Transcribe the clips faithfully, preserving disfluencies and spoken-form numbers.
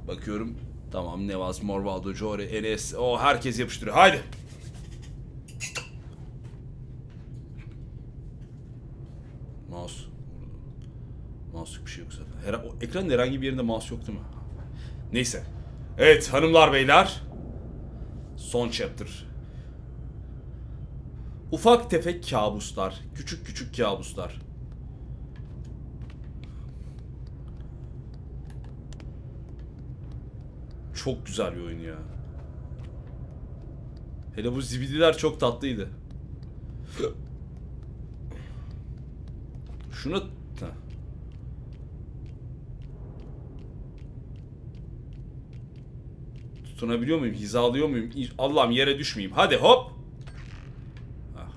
Bakıyorum. Tamam, Nevaz, Morvaldo, Jory, Enes. O herkes yapıştırıyor. Haydi. Mouse. Mouse bir şey yok zaten. Her o ekranın herhangi bir yerinde mouse yok değil mi? Neyse. Evet hanımlar beyler. Son chapter. Ufak tefek kabuslar. Küçük küçük kabuslar. Çok güzel bir oyun ya. Hele bu zibidiler çok tatlıydı. Şuna... Heh. Tutunabiliyor muyum? Hizalıyor muyum? Allah'ım yere düşmeyeyim. Hadi hop. Ah.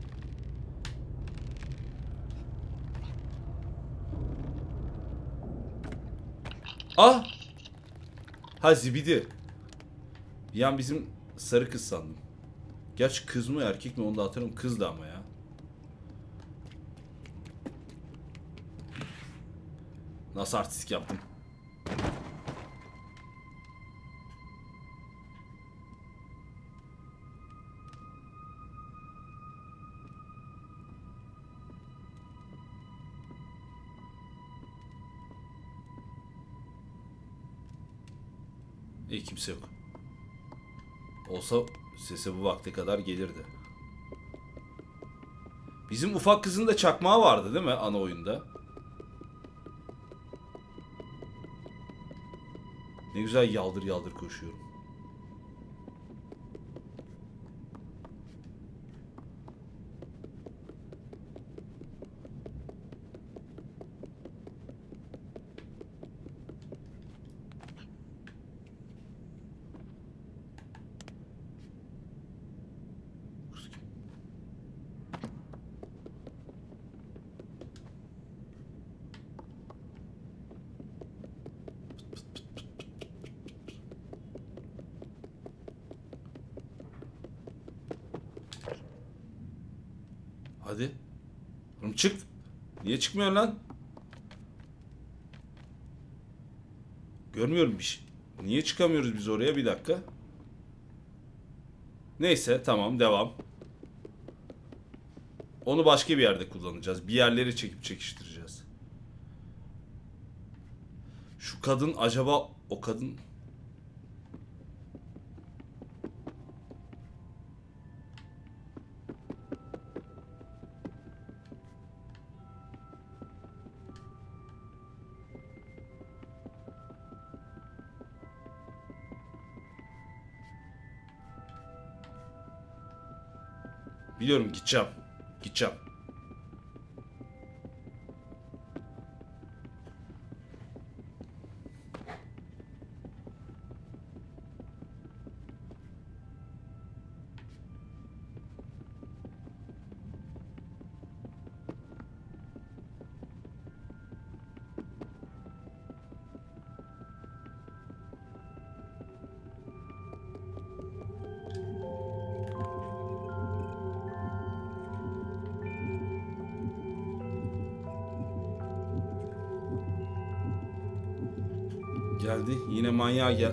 Ah. Ha zibidi. Bir an bizim sarı kız sandım. Gerçi kız mı erkek mi onu da hatırlamıyorum. Kızdı ama ya. Nasıl artistik yaptım? İyi kimse yok. Olsa sese bu vakte kadar gelirdi. Bizim ufak kızın da çakmağı vardı değil mi ana oyunda? Ne güzel yaldır yaldır koşuyorum. Hadi. Oğlum çık. Niye çıkmıyor lan? Görmüyorum bir şey. Niye çıkamıyoruz biz oraya? Bir dakika. Neyse tamam devam. Onu başka bir yerde kullanacağız. Bir yerleri çekip çekiştireceğiz. Şu kadın acaba o kadın... Biliyorum gideceğim. Gideceğim. Geldi. Yine manyağa gel.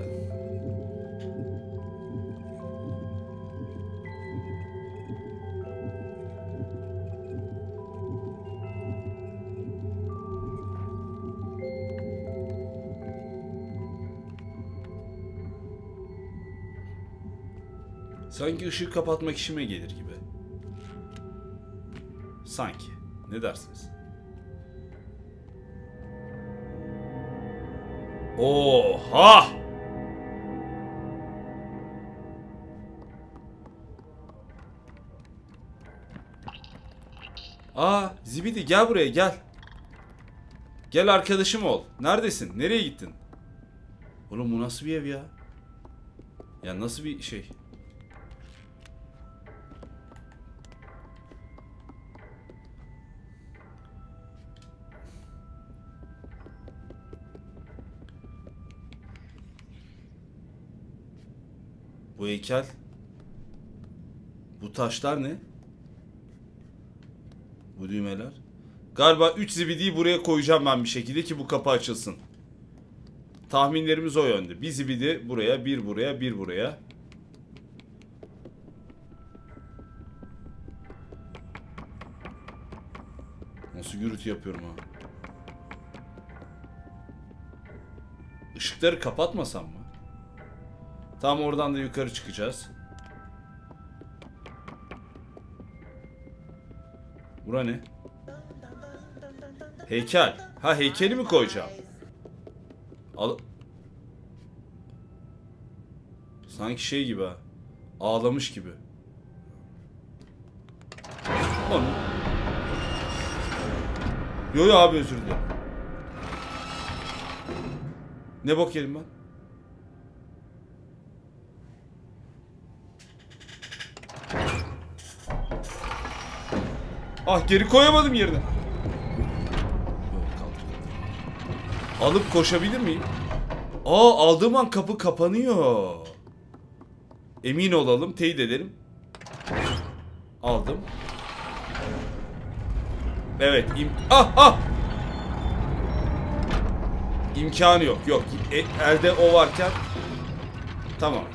Sanki ışığı kapatmak işime gelir gibi. Sanki. Ne dersiniz? Oha! Aa, Zibidi gel buraya gel. Gel arkadaşım ol. Neredesin? Nereye gittin? Oğlum bu nasıl bir ev ya? Ya nasıl bir şey? Bu heykel. Bu taşlar ne? Bu düğmeler. Galiba üç zibidiyi buraya koyacağım ben bir şekilde ki bu kapı açılsın. Tahminlerimiz o yönde. Bir zibidi buraya, bir buraya, bir buraya. Nasıl gürültü yapıyorum ha? Işıkları kapatmasam mı? Tam oradan da yukarı çıkacağız. Bura ne? Heykel. Ha, heykeli mi koyacağım? Al. Sanki şey gibi ha. Ağlamış gibi. Onu. Yo yo abi, özür dilerim. Ne bok yedim ben? Ah, geri koyamadım yerine. Alıp koşabilir miyim? Aa, aldığım an kapı kapanıyor. Emin olalım, teyit edelim. Aldım. Evet, im ah ah. İmkanı yok, yok. E, elde o varken. Tamam.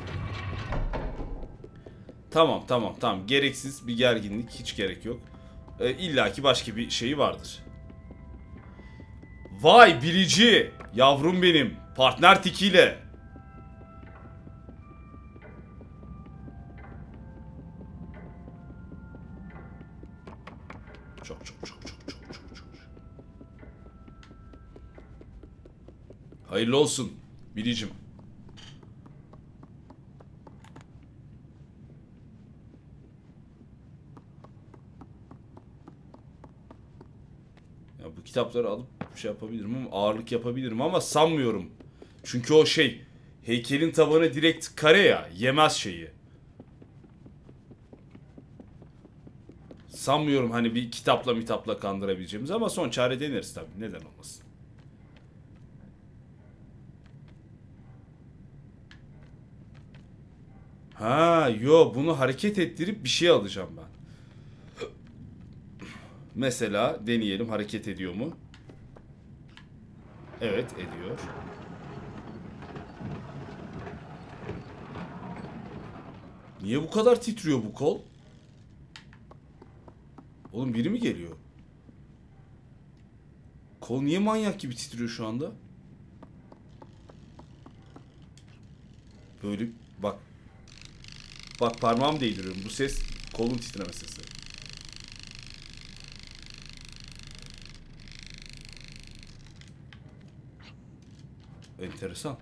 Tamam, tamam, tamam. Gereksiz bir gerginlik, hiç gerek yok. E, İlla ki başka bir şeyi vardır. Vay bilici, yavrum benim. Partner tikiyle. Çok çok çok çok çok çok çok. Hayırlı olsun bilicim. Ya bu kitapları alıp şey yapabilirim ama ağırlık yapabilirim ama sanmıyorum. Çünkü o şey, heykelin tabanı direkt kare ya, yemez şeyi. Sanmıyorum hani bir kitapla mitapla kandırabileceğimiz ama son çare deneriz tabii. Neden olmasın? Ha yo, bunu hareket ettirip bir şey alacağım ben. Mesela deneyelim, hareket ediyor mu? Evet, ediyor. Niye bu kadar titriyor bu kol? Oğlum biri mi geliyor? Kol niye manyak gibi titriyor şu anda? Böyle bak. Bak, parmağımı değdiriyorum. Bu ses kolun titreme sesi. Enteresan.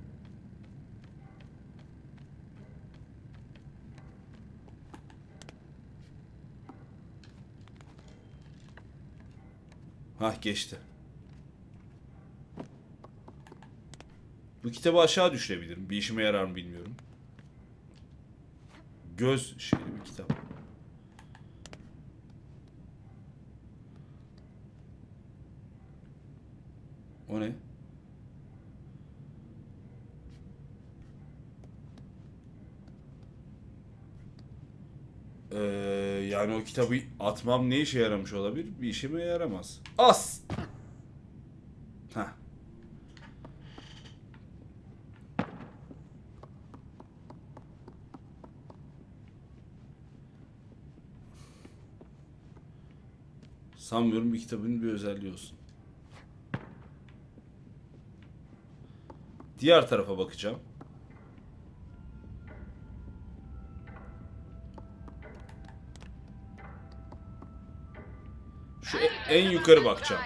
Hah, geçti. Bu kitabı aşağı düşürebilirim. Bir işime yarar mı bilmiyorum. Göz şeyli bir kitap. O ne? Ee, yani o kitabı atmam ne işe yaramış olabilir? Bir işime yaramaz. As! Heh. Sanmıyorum bir kitabın bir özelliği olsun. Diğer tarafa bakacağım. Şu en yukarı bakacağım.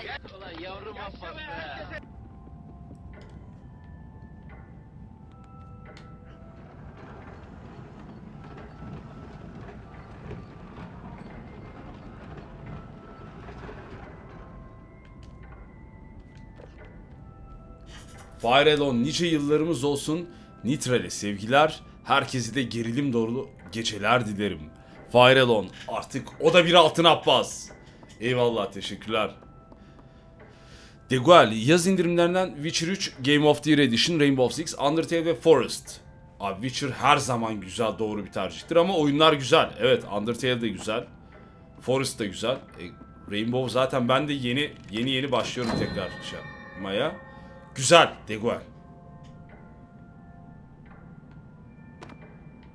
Fire Alone nice yıllarımız olsun. Nitra'le sevgiler. Herkese de gerilim dolu geceler dilerim. Fire Alone artık o da bir altın Abbas. Eyvallah, teşekkürler. Deguel yaz indirimlerinden Witcher üç, Game of the Year Edition, Rainbow Six, Undertale ve Forest. Abi Witcher her zaman güzel, doğru bir tercihtir ama oyunlar güzel. Evet, Undertale de güzel. Forest da güzel. E, Rainbow zaten ben de yeni yeni yeni başlıyorum tekrar şey yapmaya. Güzel Deguel.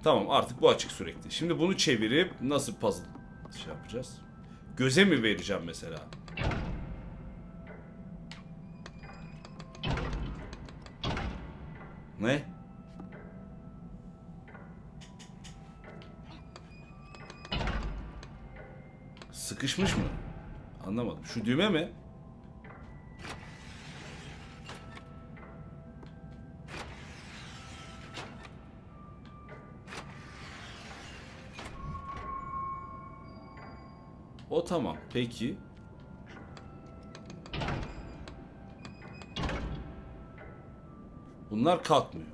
Tamam, artık bu açık sürekli. Şimdi bunu çevirip nasıl puzzle şey yapacağız? Göze mi vereceğim mesela? Ne? Sıkışmış mı? Anlamadım. Şu düğme mi? O tamam. Peki. Bunlar kalkmıyor.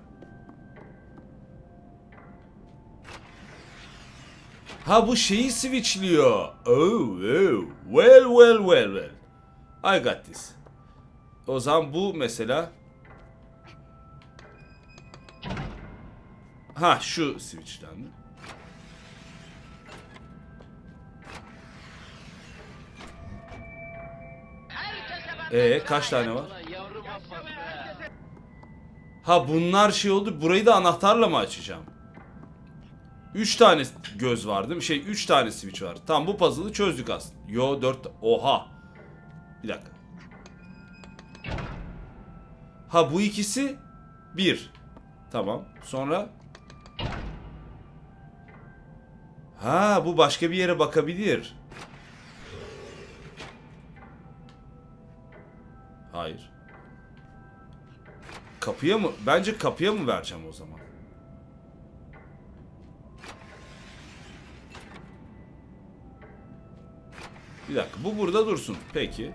Ha, bu şeyi switchliyor. Oh, oh. Well, well, well, well. I got this. O zaman bu mesela. Ha, şu switchlendi. Ee, kaç tane var? Ha, bunlar şey oldu. Burayı da anahtarla mı açacağım? üç tane göz var değil mi? Şey, üç tane switch var. Tamam, bu puzzle'ı çözdük aslında. Yo, dört. Oha. Bir dakika. Ha, bu ikisi bir. Tamam. Sonra ha, bu başka bir yere bakabilir. Hayır. Kapıya mı? Bence kapıya mı vereceğim o zaman? Bir dakika. Bu burada dursun. Peki.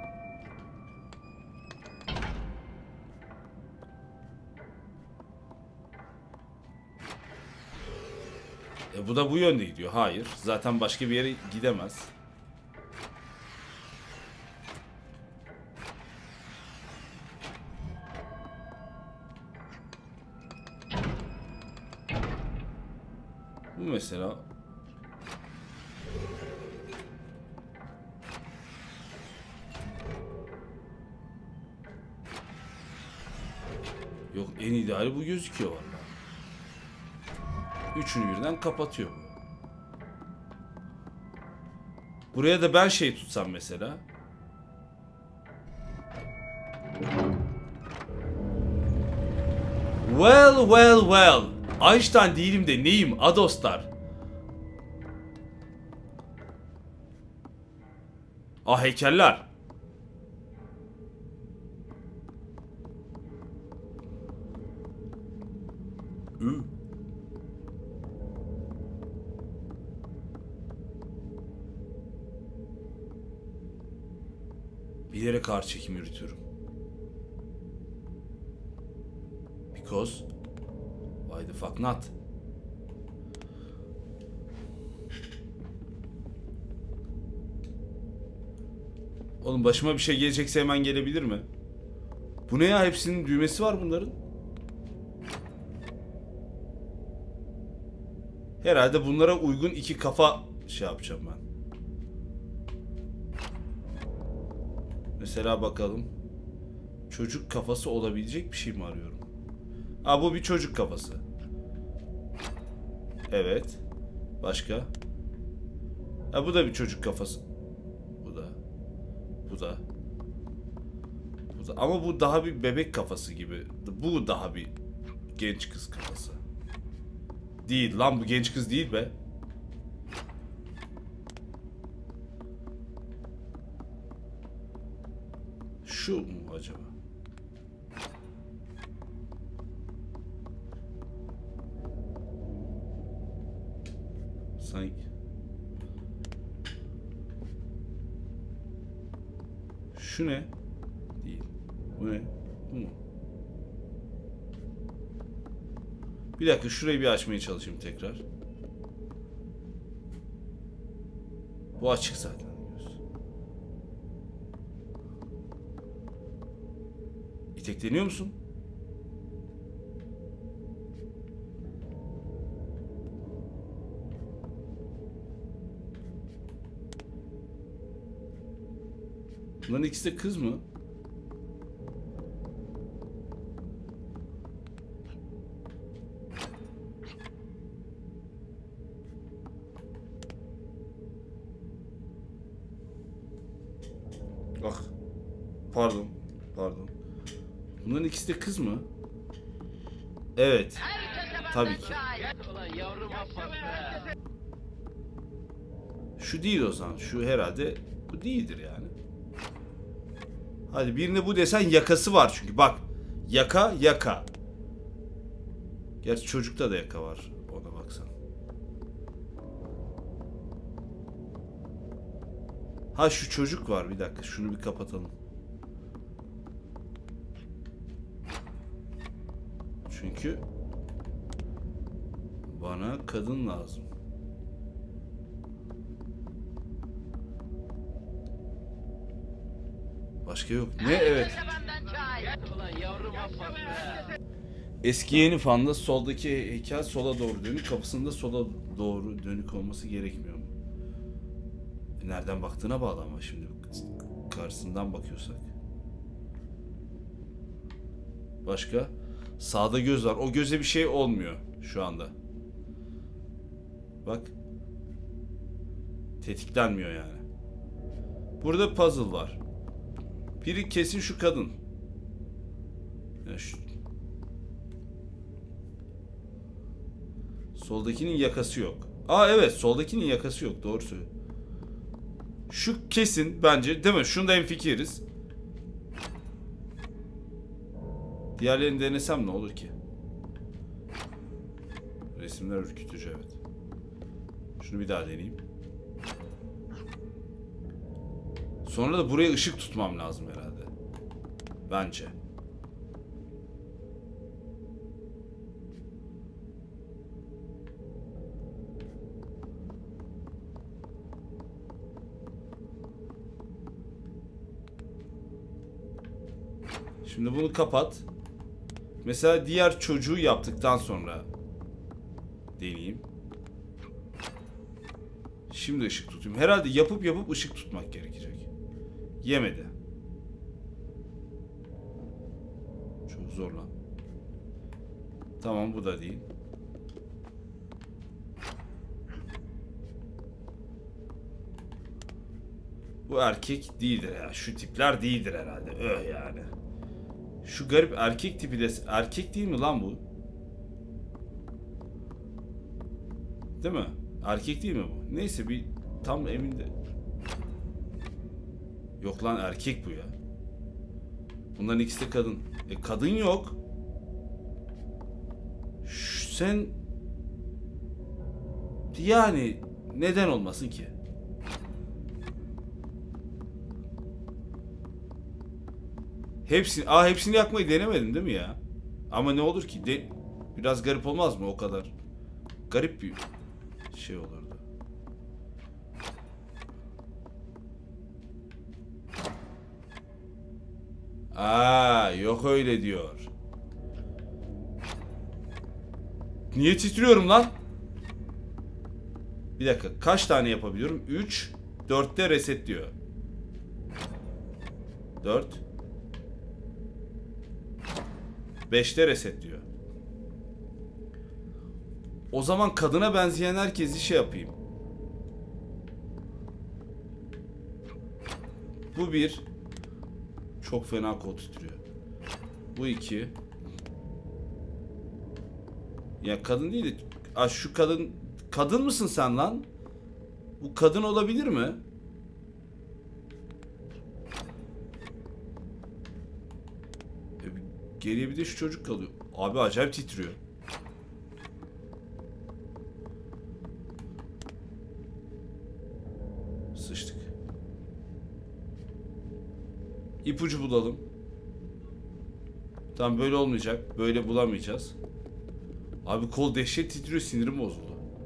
E bu da bu yönde gidiyor. Hayır. Zaten başka bir yere gidemez. Bu mesela. Yok, en ideali bu gözüküyor vallahi. Üçünü birden kapatıyor bu. Buraya da ben şey tutsam mesela. Well, well, well. Einstein değilim de neyim adoslar? Ah, heykeller. Ü. Bilerek ağır çekim yürütüyorum. Because why the fuck not? Oğlum, başıma bir şey gelecekse hemen gelebilir mi? Bu ne ya? Hepsinin düğmesi var bunların. Herhalde bunlara uygun iki kafa şey yapacağım ben. Mesela bakalım. Çocuk kafası olabilecek bir şey mi arıyorum? Ha, bu bir çocuk kafası. Evet. Başka? Ha, bu da bir çocuk kafası. Bu da. Bu da. Bu da. Ama bu daha bir bebek kafası gibi. Bu daha bir genç kız kafası. Değil lan, bu genç kız değil be. Şu mu acaba? Sanki. Şu ne? Değil. Bu ne? Bu mu? Bir dakika, şurayı bir açmaya çalışayım tekrar. Bu açık zaten. İtekleniyor musun? Bunların ikisi de kız mı? pardon. Pardon. Bunların ikisi de kız mı? Evet. Tabii ki. Şu değil o zaman. Şu herhalde bu değildir yani. Hadi birine bu desen yakası var çünkü. Bak. Yaka yaka. Gerçi çocukta da yaka var. Ona baksan. Ha şu çocuk var. Bir dakika. Şunu bir kapatalım. Çünkü bana kadın lazım. Başka yok. Ne? Evet. Eski yeni fanda soldaki heykel sola doğru dönük, kapısında sola doğru dönük olması gerekmiyor mu? E nereden baktığına bağlı ama şimdi karşısından bakıyorsak. Başka? Sağda göz var. O göze bir şey olmuyor şu anda. Bak. Tetiklenmiyor yani. Burada puzzle var. Biri kesin şu kadın. Yani şu... Soldakinin yakası yok. Aa evet, soldakinin yakası yok. Doğru söylüyor. Şu kesin bence, değil mi? Şunda hemfikiriz. Diğerlerini denesem ne olur ki? Resimler ürkütücü, evet. Şunu bir daha deneyeyim. Sonra da buraya ışık tutmam lazım herhalde. Bence. Şimdi bunu kapat. Mesela diğer çocuğu yaptıktan sonra deneyeyim. Şimdi ışık tutayım. Herhalde yapıp yapıp ışık tutmak gerekecek. Yemedi. Çok zor lan. Tamam, bu da değil. Bu erkek değildir ya. Şu tipler değildir herhalde. Öh yani. Şu garip erkek tipi de erkek değil mi lan bu? Değil mi? Erkek değil mi bu? Neyse, bir tam emin de. Yok lan, erkek bu ya. Bunların ikisi de kadın. E kadın yok. Ş sen yani neden olmasın ki? Hepsini, aa hepsini yakmayı denemedin değil mi ya? Ama ne olur ki? De, biraz garip olmaz mı o kadar? Garip bir şey olurdu. Aa yok öyle diyor. Niye titriyorum lan? Bir dakika, kaç tane yapabiliyorum? üç, dörtte reset diyor. dört, beşte reset diyor. O zaman kadına benzeyen herkesi şey yapayım. Bu bir. Çok fena kol titriyor. Bu iki. Ya kadın değil de. Aa, şu kadın. Kadın mısın sen lan? Bu kadın olabilir mi? E, geriye bir de şu çocuk kalıyor. Abi acayip titriyor. Sıçtık. İpucu bulalım. Tamam, böyle olmayacak. Böyle bulamayacağız. Abi kol dehşet titriyor, sinirim bozuldu.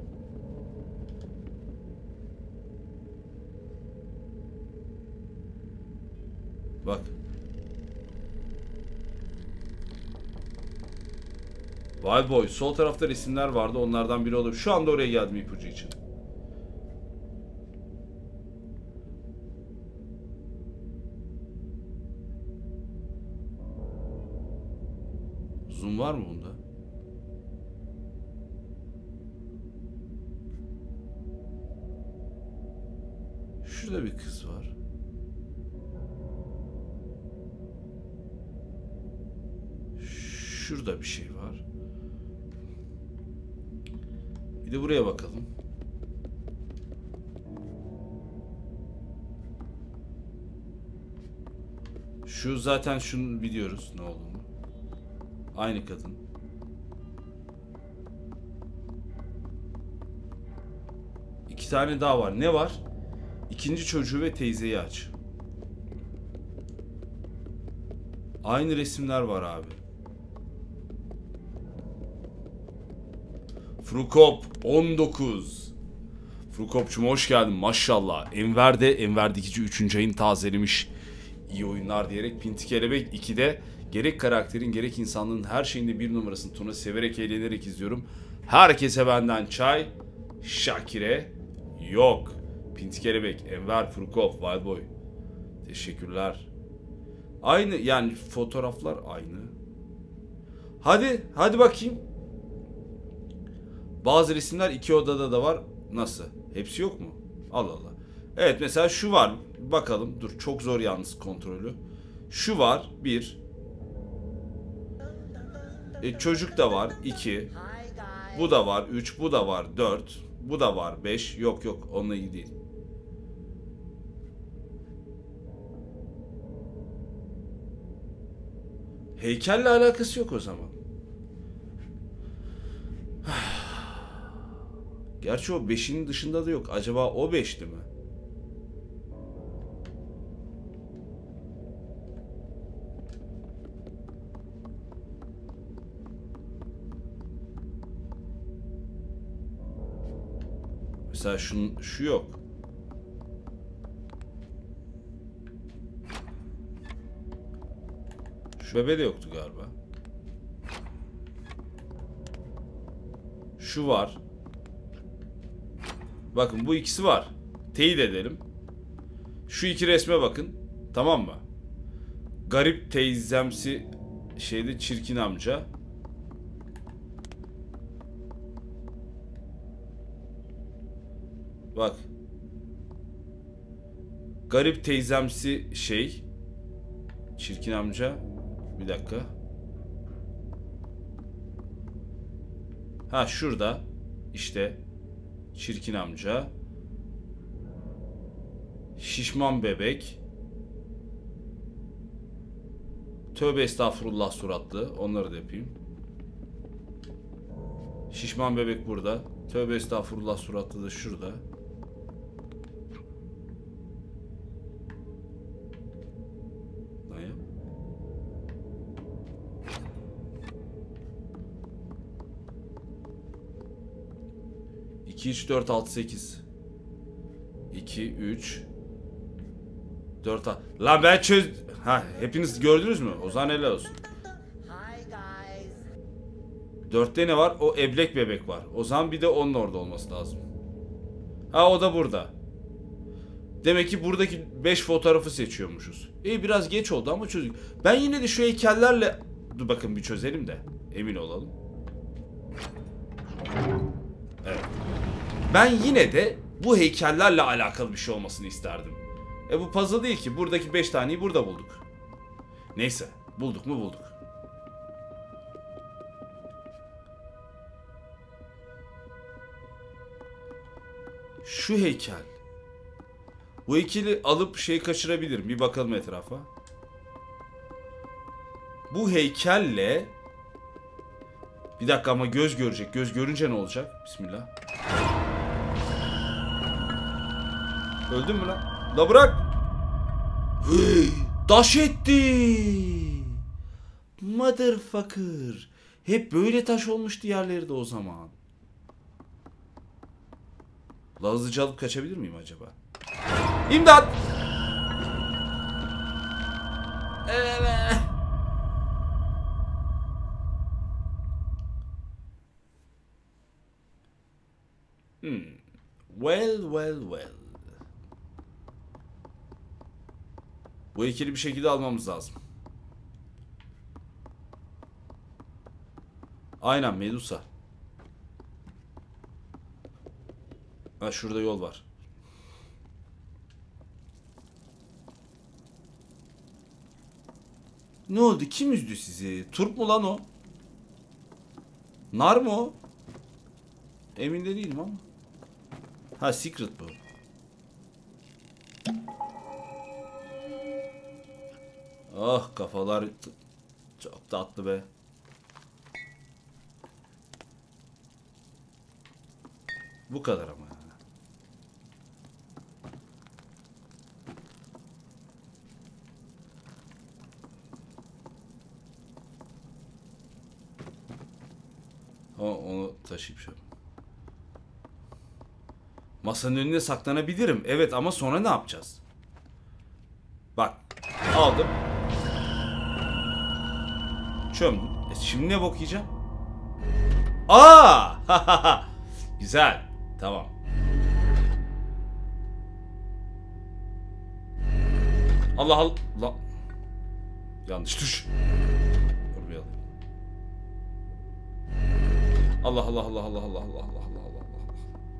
Bak. Vay boy, sol tarafta resimler vardı, onlardan biri olabilir. Şu anda oraya geldim ipucu için. Zoom var mı bunda? Şurada bir kız var. Şurada bir şey var. Bir de buraya bakalım. Şu zaten şunu biliyoruz ne olduğunu. Aynı kadın. İki tane daha var. Ne var? İkinci çocuğu ve teyzeyi aç. Aynı resimler var abi. Frukop on dokuz. Frukopçum hoş geldin maşallah. Enver de Enver Dikici üçüncü ayını tazelemiş. İyi oyunlar diyerek Pinti Kelebek ikide gerek karakterin gerek insanlığın her şeyinde bir numarasını Tuna severek eğlenerek izliyorum. Herkese benden çay. Şakir'e yok. Pinti Kelebek, Enver, Frukop, Wildboy. Teşekkürler. Aynı yani fotoğraflar aynı. Hadi hadi bakayım. Bazı resimler iki odada da var. Nasıl? Hepsi yok mu? Allah Allah. Evet mesela şu var. Bakalım. Dur çok zor yalnız kontrolü. Şu var. Bir. E, çocuk da var. İki. Bu da var. Üç. Bu da var. Dört. Bu da var. Beş. Yok yok. Onunla ilgili değil. Heykelle alakası yok o zaman. Gerçi o beşinin dışında da yok. Acaba o beşti mi? Mesela şun, şu yok. Şu bebe de yoktu galiba. Şu var. Bakın bu ikisi var. Teyit edelim. Şu iki resme bakın. Tamam mı? Garip teyzemsi şeyde çirkin amca. Bak. Garip teyzemsi şey. Çirkin amca. Bir dakika. Ha şurada. İşte. Çirkin amca. Şişman bebek. Tövbe estağfurullah suratlı. Onları da yapayım. Şişman bebek burada. Tövbe estağfurullah suratlı da şurada. Lan ya. iki, üç, dört, altı, sekiz. iki, üç, dört, lan ben çöz... Ha, hepiniz gördünüz mü? O zaman helal olsun. dörtte ne var? O eblek bebek var. O zaman bir de onun orada olması lazım. Ha o da burada. Demek ki buradaki beş fotoğrafı seçiyormuşuz. İyi biraz geç oldu ama çözdük. Ben yine de şu heykellerle... Dur bakın bir çözelim de. Emin olalım. Evet. Ben yine de bu heykellerle alakalı bir şey olmasını isterdim. E bu puzzle değil ki. Buradaki beş taneyi burada bulduk. Neyse. Bulduk mu bulduk. Şu heykel. Bu heykeli alıp şey kaçırabilirim. Bir bakalım etrafa. Bu heykelle... Bir dakika ama göz görecek. Göz görünce ne olacak? Bismillah. Öldün mü lan? La bırak. Hıy, taş etti. Motherfucker. Hep böyle taş olmuş diğerleri de o zaman. La hızlıca alıp kaçabilir miyim acaba? İmdat. Evet. Hmm. Well, well, well. Bu heykeli bir şekilde almamız lazım. Aynen Medusa. Ha şurada yol var. Ne oldu? Kim üzdü sizi? Turp mu lan o? Nar mı o? Emin de değilim ama. Ha, secret bu. Oh, kafalar çok tatlı be. Bu kadar ama yani. Ama onu taşıyıp şöyle. Masanın önüne saklanabilirim. Evet, ama sonra ne yapacağız? Bak. Aldım. Çömdüm. E şimdi ne bok yiyeceğim? Aa! Güzel. Tamam. Allah Allah. Yanlış tuş. Dur bir alayım. Allah Allah Allah Allah Allah Allah Allah Allah Allah Allah.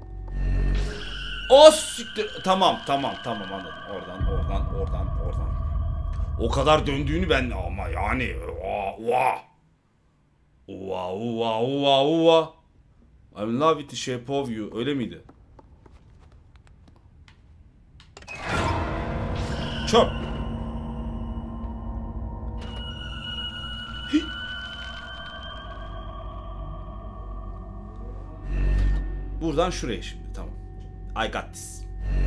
O siktir. Tamam tamam tamam anladım. Oradan oradan oradan oradan. O kadar döndüğünü ben ama yani. Oha. Oha oha oha oha. I'm in love with the shape of you. Öyle miydi? Çöp. Buradan şuraya şimdi. Tamam. I got this.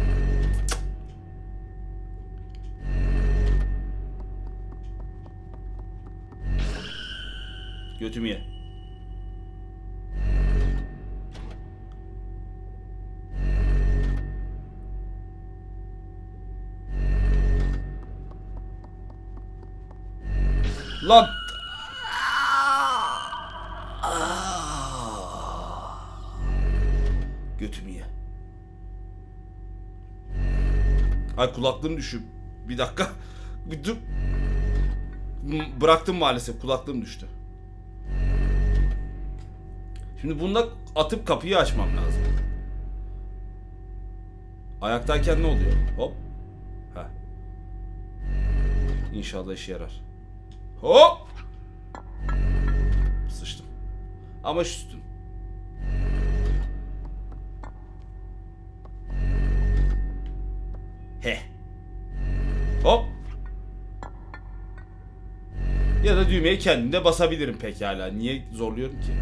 Götümü ye. Lan. Götümü ye. Ay, kulaklığım düşüyor. Bir dakika. Bir dur. Bıraktım maalesef. Kulaklığım düştü. Şimdi bunda atıp kapıyı açmam lazım. Ayaktayken ne oluyor? Hop. Heh. İnşallah işe yarar. Hop. Sıçtım. Ama üstüm. He. Hop. Ya da düğmeye kendim de basabilirim pekala. Niye zorluyorum ki?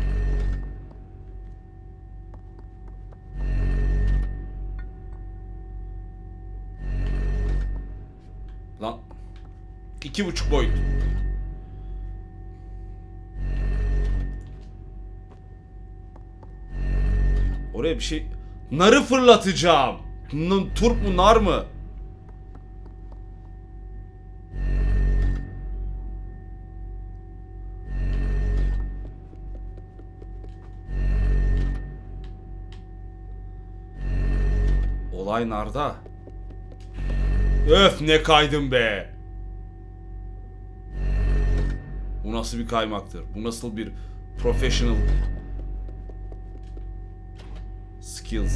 Lan. İki buçuk boyut. Oraya bir şey... Narı fırlatacağım. N turp mu nar mı? Olay narda. Öf, ne kaydım be. Bu nasıl bir kaymaktır? Bu nasıl bir professional skills?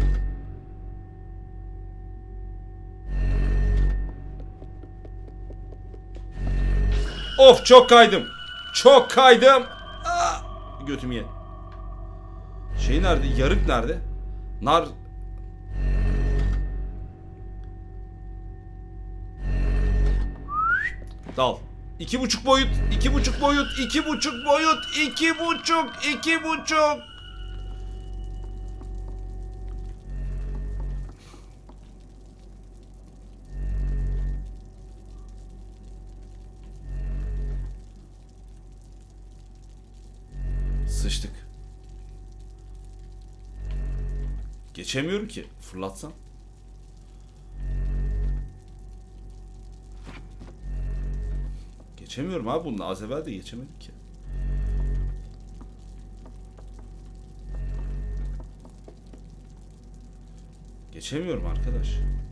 Of, çok kaydım. Çok kaydım. Aa, götüm ye. Şey nerede? Yarık nerede? Nar... Dal. İki buçuk boyut, iki buçuk boyut, iki buçuk boyut, iki buçuk, iki buçuk. Sıçtık. Geçemiyorum ki. Fırlatsam. Geçemiyorum abi bununla. Az evvel de geçemedik ki. Geçemiyorum arkadaş.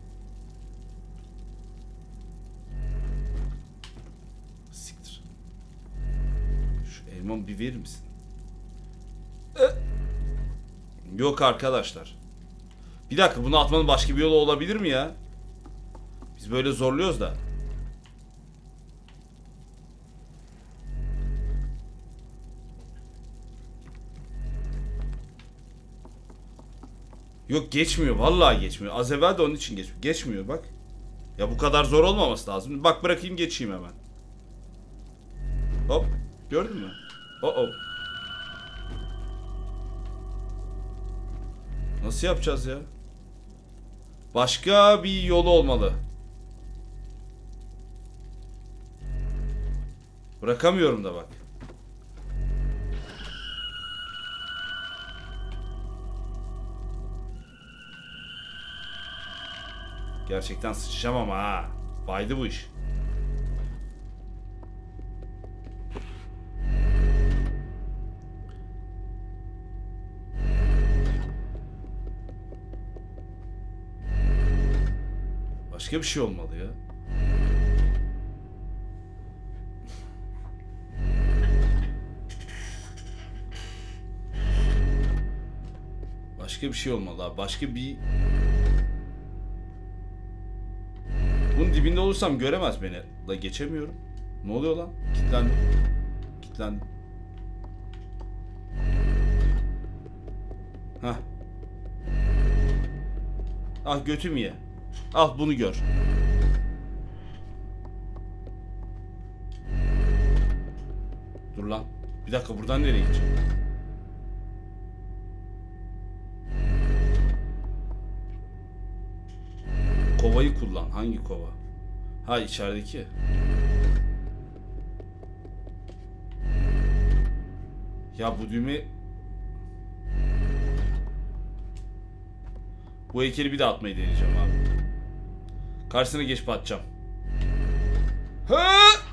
Siktir. Şu elmamı bir verir misin? Yok arkadaşlar. Bir dakika, bunu atmanın başka bir yolu olabilir mi ya? Biz böyle zorluyoruz da. Yok geçmiyor. Vallahi geçmiyor. Az evvel de onun için geçmiyor. Geçmiyor bak. Ya bu kadar zor olmaması lazım. Bak bırakayım geçeyim hemen. Hop. Gördün mü? Oh oh. Nasıl yapacağız ya? Başka bir yolu olmalı. Bırakamıyorum da bak. Gerçekten sıçacağım ama ha. Baydı bu iş. Başka bir şey olmalı ya. Başka bir şey olmalı abi. Başka bir... Bunun dibinde olursam göremez beni. Da geçemiyorum. Ne oluyor lan? Kilitlendim. Kilitlendim. Hah. Ah götüm ye. Al bunu gör. Dur lan. Bir dakika buradan nereye gideceğim? Kovayı kullan. Hangi kova? Ha içerideki. Ya bu düğme... Bu heykeli bir daha atmayı deneyeceğim abi. Karşısına geçip atacağım. Ha!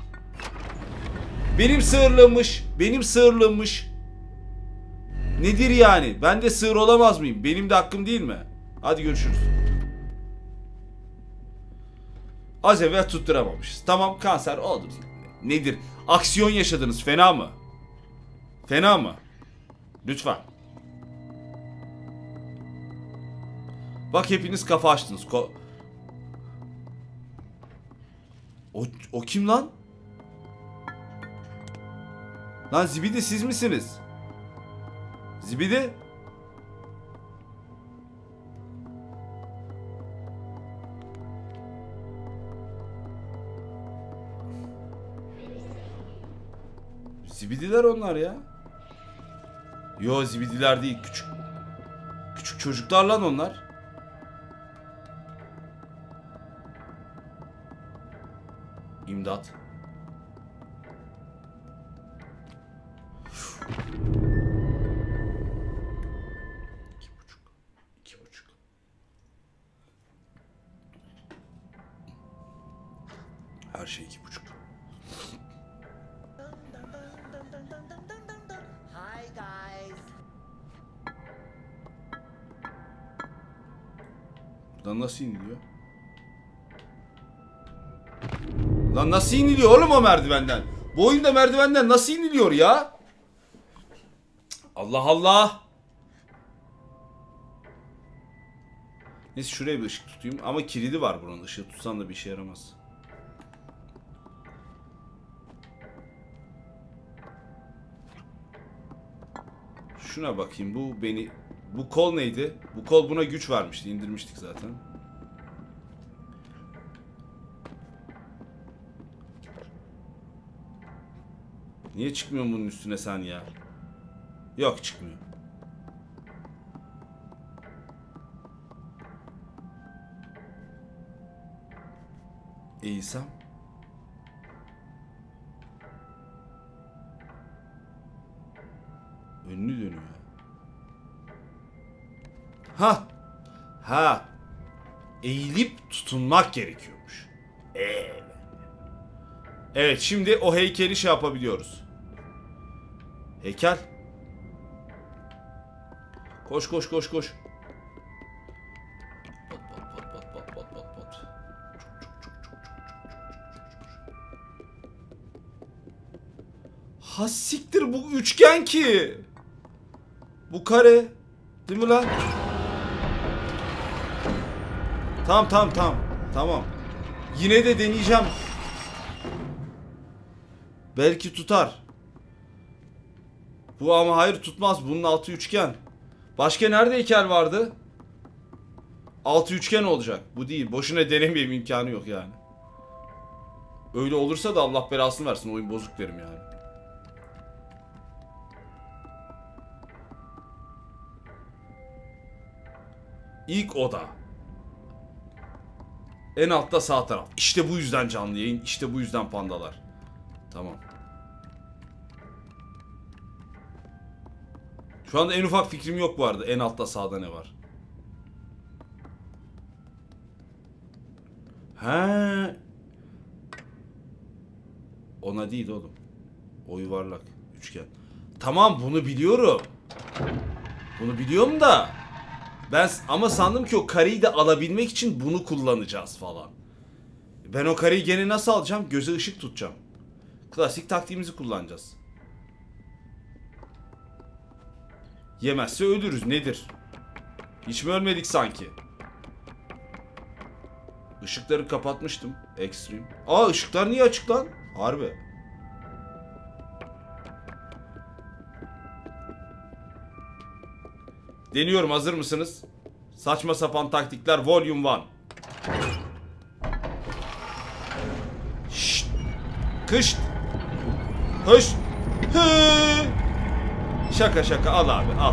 Benim sığırlığımmış. Benim sığırlığımmış. Nedir yani? Ben de sığır olamaz mıyım? Benim de hakkım değil mi? Hadi görüşürüz. Az evvel tutturamamışız. Tamam kanser oldu. Nedir? Aksiyon yaşadınız. Fena mı? Fena mı? Lütfen. Bak hepiniz kafa açtınız. Ko o, o kim lan? Lan Zibidi siz misiniz? Zibidi? Zibidiler onlar ya. Yo zibidiler değil. Küçük küçük çocuklar lan onlar. İmdat. İki buçuk. İki buçuk. Her şey iki buçuk. Hi guys. Buradan nasıl iniliyor? Lan nasıl iniliyor oğlum o merdivenden? Bu oyunda merdivenden nasıl iniliyor ya? Allah Allah. Neyse şuraya bir ışık tutayım. Ama kilidi var buranın. Işığı tutsan da bir işe yaramaz. Şuna bakayım. Bu beni... Bu kol neydi? Bu kol buna güç vermişti. İndirmiştik zaten. Niye çıkmıyor bunun üstüne sen ya? Yok çıkmıyor. Eğilsem. Önünü dönüyor. Ha. Ha. Eğilip tutunmak gerekiyormuş. Evet. Evet şimdi o heykeli şey yapabiliyoruz. Heykel. Koş koş koş koş. Pat pat pat pat pat pat pat. Ha siktir bu üçgen ki. Bu kare. Değil mi lan? Tamam tamam tamam. Tamam. Yine de deneyeceğim. Belki tutar. Bu ama hayır tutmaz. Bunun altı üçgen. Başka nerede heykel vardı? Altı üçgen olacak. Bu değil. Boşuna denemeyeyim, imkanı yok yani. Öyle olursa da Allah belasını versin. Oyun bozuk derim yani. İlk oda. En altta sağ taraf. İşte bu yüzden canlı yayın. İşte bu yüzden pandalar. Tamam. Şu anda en ufak fikrim yok bu arada. En altta sağda ne var? He. Ona değil oğlum. O yuvarlak. Üçgen. Tamam, bunu biliyorum. Bunu biliyorum da. Ben ama sandım ki o kareyi de alabilmek için bunu kullanacağız falan. Ben o kareyi gene nasıl alacağım? Göze ışık tutacağım. Klasik taktiğimizi kullanacağız. Yemezse ölürüz. Nedir? Hiç mi ölmedik sanki? Işıkları kapatmıştım. Extreme. Aa, ışıklar niye açık lan? Harbi. Deniyorum, hazır mısınız? Saçma sapan taktikler Volume bir. Şşt. Kış. Hış. Hı. Şaka şaka, al abi, al.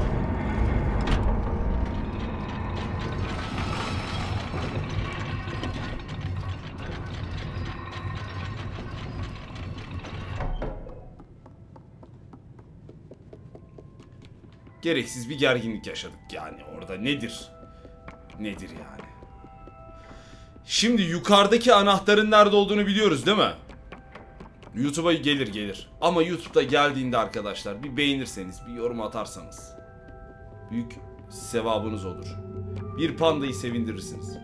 Gereksiz bir gerginlik yaşadık yani orada. Nedir? Nedir yani? Şimdi yukarıdaki anahtarın nerede olduğunu biliyoruz değil mi? YouTube'a gelir gelir. Ama YouTube'da geldiğinde arkadaşlar bir beğenirseniz, bir yorum atarsanız büyük sevabınız olur. Bir pandayı sevindirirsiniz.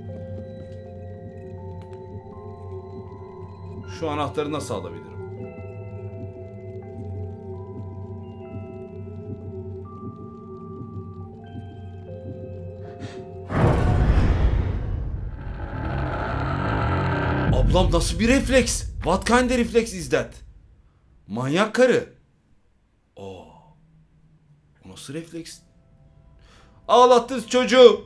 Şu anahtarı nasıl alabilirim? Ablam nasıl bir refleks? What kind of reflex is that? Manyak karı. Oo. O nasıl refleks? Ağlattınız çocuğu.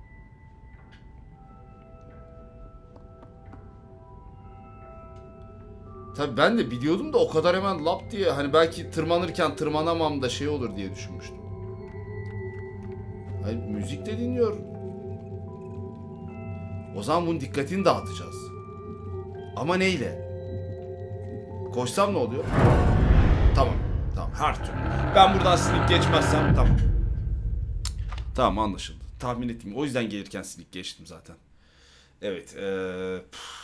Tabii ben de biliyordum da o kadar hemen lap diye, hani belki tırmanırken tırmanamam da şey olur diye düşünmüştüm. Hayır, müzik de dinliyorum. O zaman bunun dikkatini dağıtacağız. Ama neyle? Koşsam ne oluyor? Tamam. Tamam, her türlü. Ben buradan silik geçmezsem tamam. Tamam, anlaşıldı. Tahmin ettim. O yüzden gelirken silik geçtim zaten. Evet. Ee...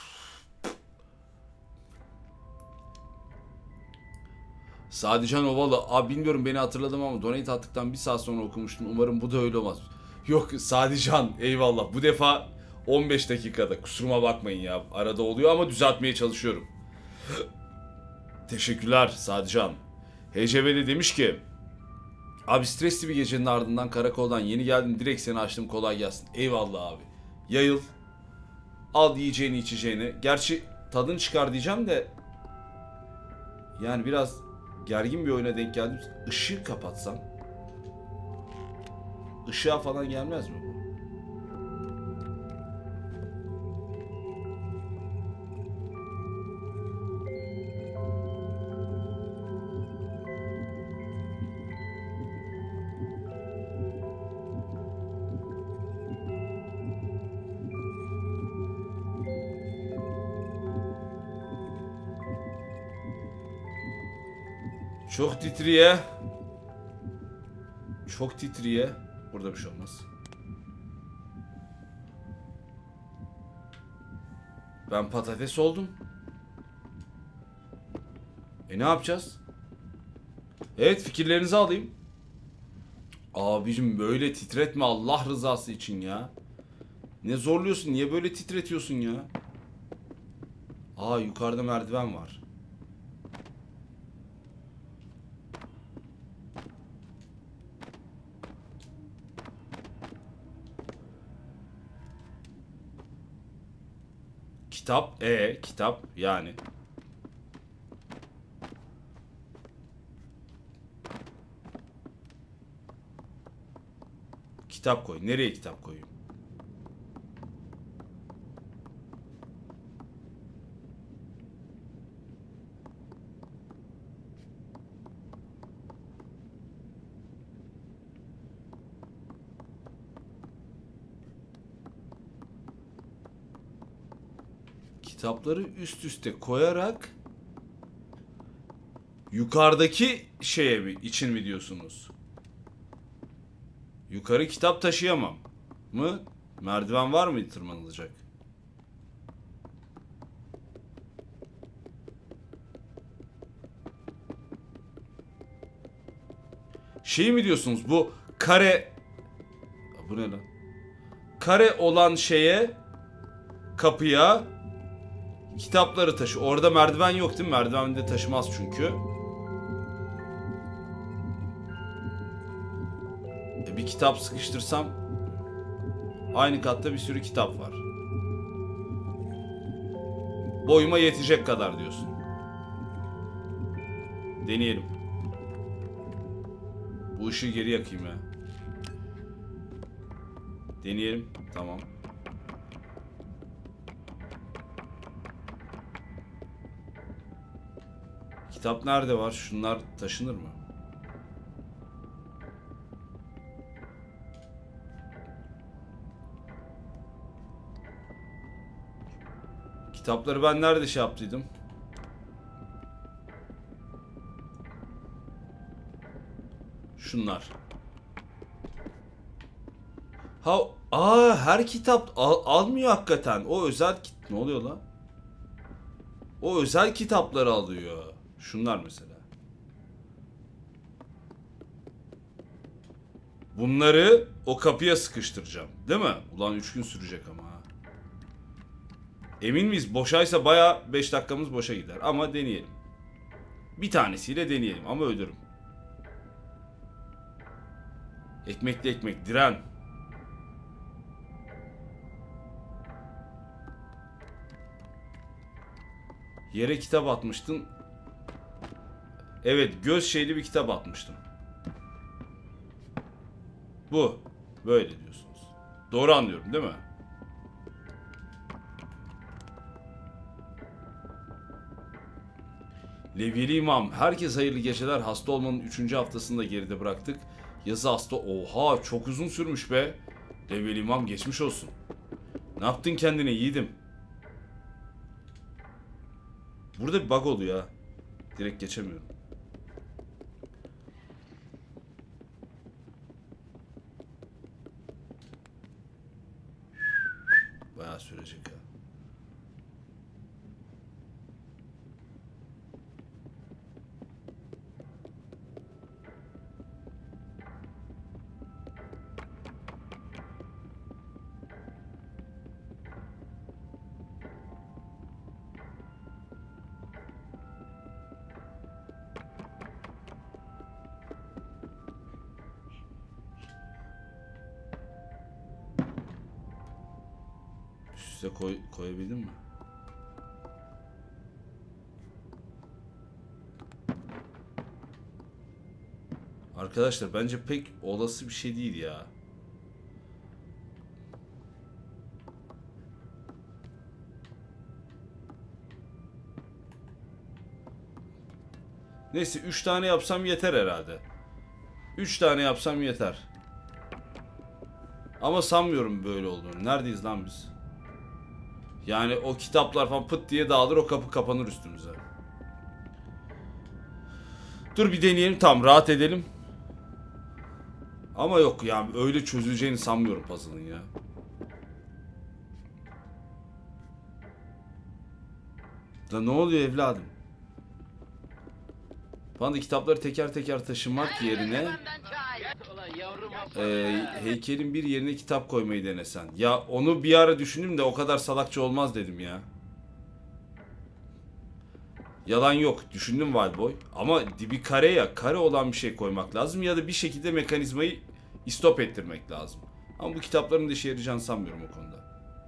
Sadican Ovalı. Abi bilmiyorum beni hatırladım ama donate attıktan bir saat sonra okumuştum. Umarım bu da öyle olmaz. Yok Sadican, eyvallah. Bu defa on beş dakikada. Kusuruma bakmayın ya. Arada oluyor ama düzeltmeye çalışıyorum. Teşekkürler Sadican. H C B de demiş ki, abi stresli bir gecenin ardından karakoldan yeni geldim, direkt seni açtım, kolay gelsin. Eyvallah abi. Yayıl. Al yiyeceğini içeceğini. Gerçi tadını çıkar diyeceğim de yani biraz gergin bir oyuna denk geldim. Işığı kapatsam, ışığa falan gelmez mi bu? Çok titriye. Çok titriye. Burada bir şey olmaz. Ben patates oldum. E ne yapacağız? Evet, fikirlerinizi alayım. Abicim böyle titretme Allah rızası için ya. Ne zorluyorsun? Niye böyle titretiyorsun ya? Aa, yukarıda merdiven var. Kitap, e kitap yani. Kitap koy. Nereye kitap koyayım? Kitapları üst üste koyarak yukarıdaki şeye mi, için mi diyorsunuz? Yukarı kitap taşıyamam mı? Merdiven var mı tırmanılacak? Şey mi diyorsunuz, bu kare... Bu ne lan? Kare olan şeye, kapıya kitapları taşı. Orada merdiven yok değil mi? Merdiven de taşımaz çünkü. E bir kitap sıkıştırsam aynı katta bir sürü kitap var. Boyuma yetecek kadar diyorsun. Deneyelim. Bu ışığı geri yakayım ya. Deneyelim. Tamam. Kitap nerede var? Şunlar taşınır mı? Kitapları ben nerede şey yaptıydım? Şunlar. Ha, aa her kitap al, almıyor hakikaten. O özel kit ne oluyor lan? O özel kitapları alıyor. Şunlar mesela. Bunları o kapıya sıkıştıracağım. Değil mi? Ulan üç gün sürecek ama ha. Emin miyiz? Boşaysa baya beş dakikamız boşa gider. Ama deneyelim. Bir tanesiyle deneyelim ama ölürüm. Ekmekli ekmek. Diren. Yere kitap atmıştın. Evet, göz şeyli bir kitap atmıştım. Bu. Böyle diyorsunuz. Doğru anlıyorum değil mi? Levye-i İmam. Herkes hayırlı geceler. Hasta olmanın üçüncü haftasını da geride bıraktık. Yazı hasta. Oha, çok uzun sürmüş be. Levye-i İmam geçmiş olsun. Ne yaptın kendine yiğidim? Burada bir bug oluyor ha. Direkt geçemiyorum. Bayağı sürecek ha. Üste koy, koyabildin mi? Arkadaşlar bence pek olası bir şey değil ya. Neyse üç tane yapsam yeter herhalde. üç tane yapsam yeter. Ama sanmıyorum böyle olduğunu. Neredeyiz lan biz? Yani o kitaplar falan pıt diye dağılır, o kapı kapanır üstümüze. Dur bir deneyelim, tam rahat edelim. Ama yok ya, öyle çözüleceğini sanmıyorum puzzle'ın ya. Da ne oluyor evladım? Bana kitapları teker teker taşımak yerine e, heykelin bir yerine kitap koymayı denesen. Ya onu bir ara düşündüm de o kadar salakça olmaz dedim ya. Yalan yok, düşündüm Valboy. Ama dibi kare ya, kare olan bir şey koymak lazım ya da bir şekilde mekanizmayı istop ettirmek lazım. Ama bu kitapların da işe yarayacağını sanmıyorum o konuda.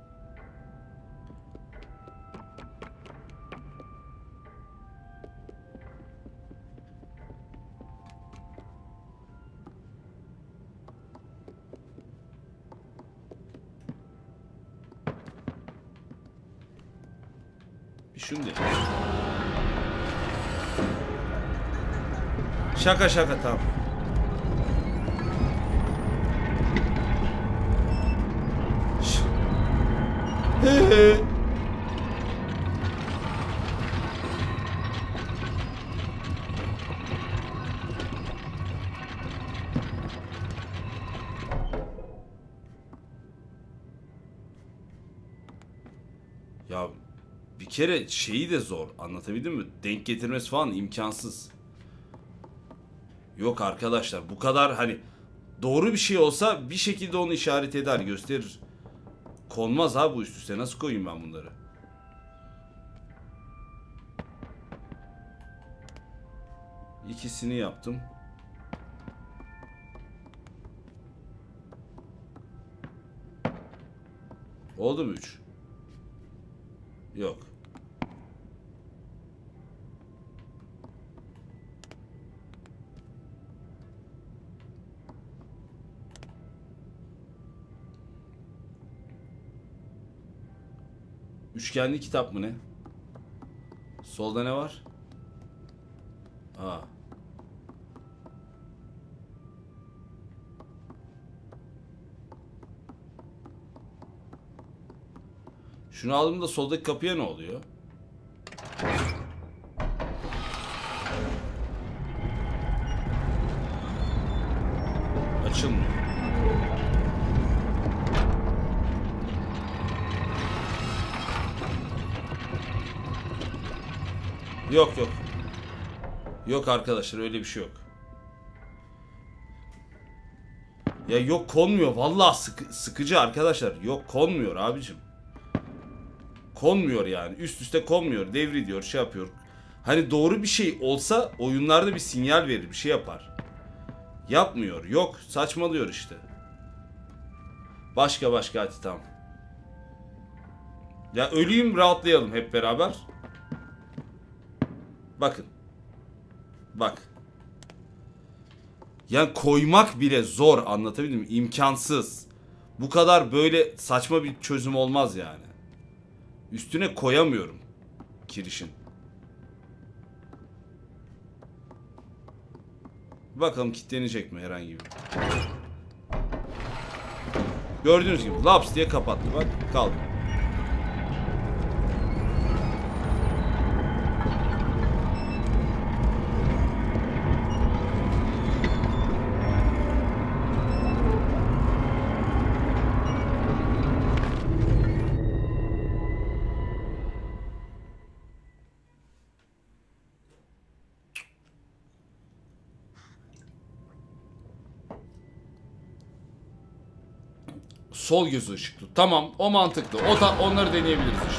Bir şunu de. Şaka şaka tamam. Ya bir kere şeyi de zor. Anlatabildim mi? Denk getirmesi falan imkansız. Yok arkadaşlar, bu kadar hani doğru bir şey olsa bir şekilde onu işaret eder, gösterir. Konmaz ha bu üst üste. Nasıl koyayım ben bunları? İkisini yaptım. Oldu mu üç? Yok. Üçgenli kitap mı ne? Solda ne var? Aa. Şunu aldığımda soldaki kapıya ne oluyor? Açılmıyor. Yok yok. Yok arkadaşlar, öyle bir şey yok. Ya yok, konmuyor. Vallahi sıkı, sıkıcı arkadaşlar. Yok, konmuyor abicim. Konmuyor yani. Üst üste konmuyor. Devri diyor, şey yapıyor. Hani doğru bir şey olsa oyunlarda bir sinyal verir, bir şey yapar. Yapmıyor. Yok, saçmalıyor işte. Başka başka, hadi tamam. Ya öleyim, rahatlayalım hep beraber. Bakın. Bak. Yani koymak bile zor, anlatabildim mi? İmkansız. Bu kadar böyle saçma bir çözüm olmaz yani. Üstüne koyamıyorum kirişin. Bakalım kilitlenecek mi herhangi bir. Gördüğünüz gibi laps diye kapattı, bak kaldı. Sol gözü ışıklı. Tamam, o mantıklı. O da, onları deneyebiliriz işte.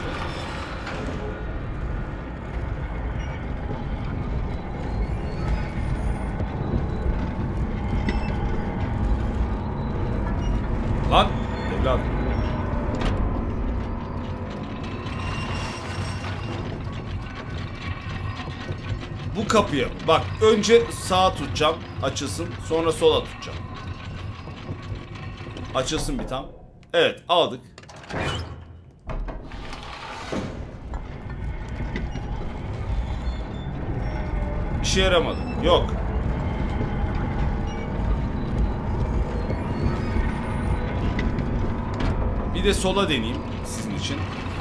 Lan evladım. Bu kapıya bak, önce sağa tutacağım, açılsın, sonra sola tutacağım. Açılsın bir tam. Evet, aldık. İşe yaramadı. Yok. Bir de sola deneyeyim sizin için.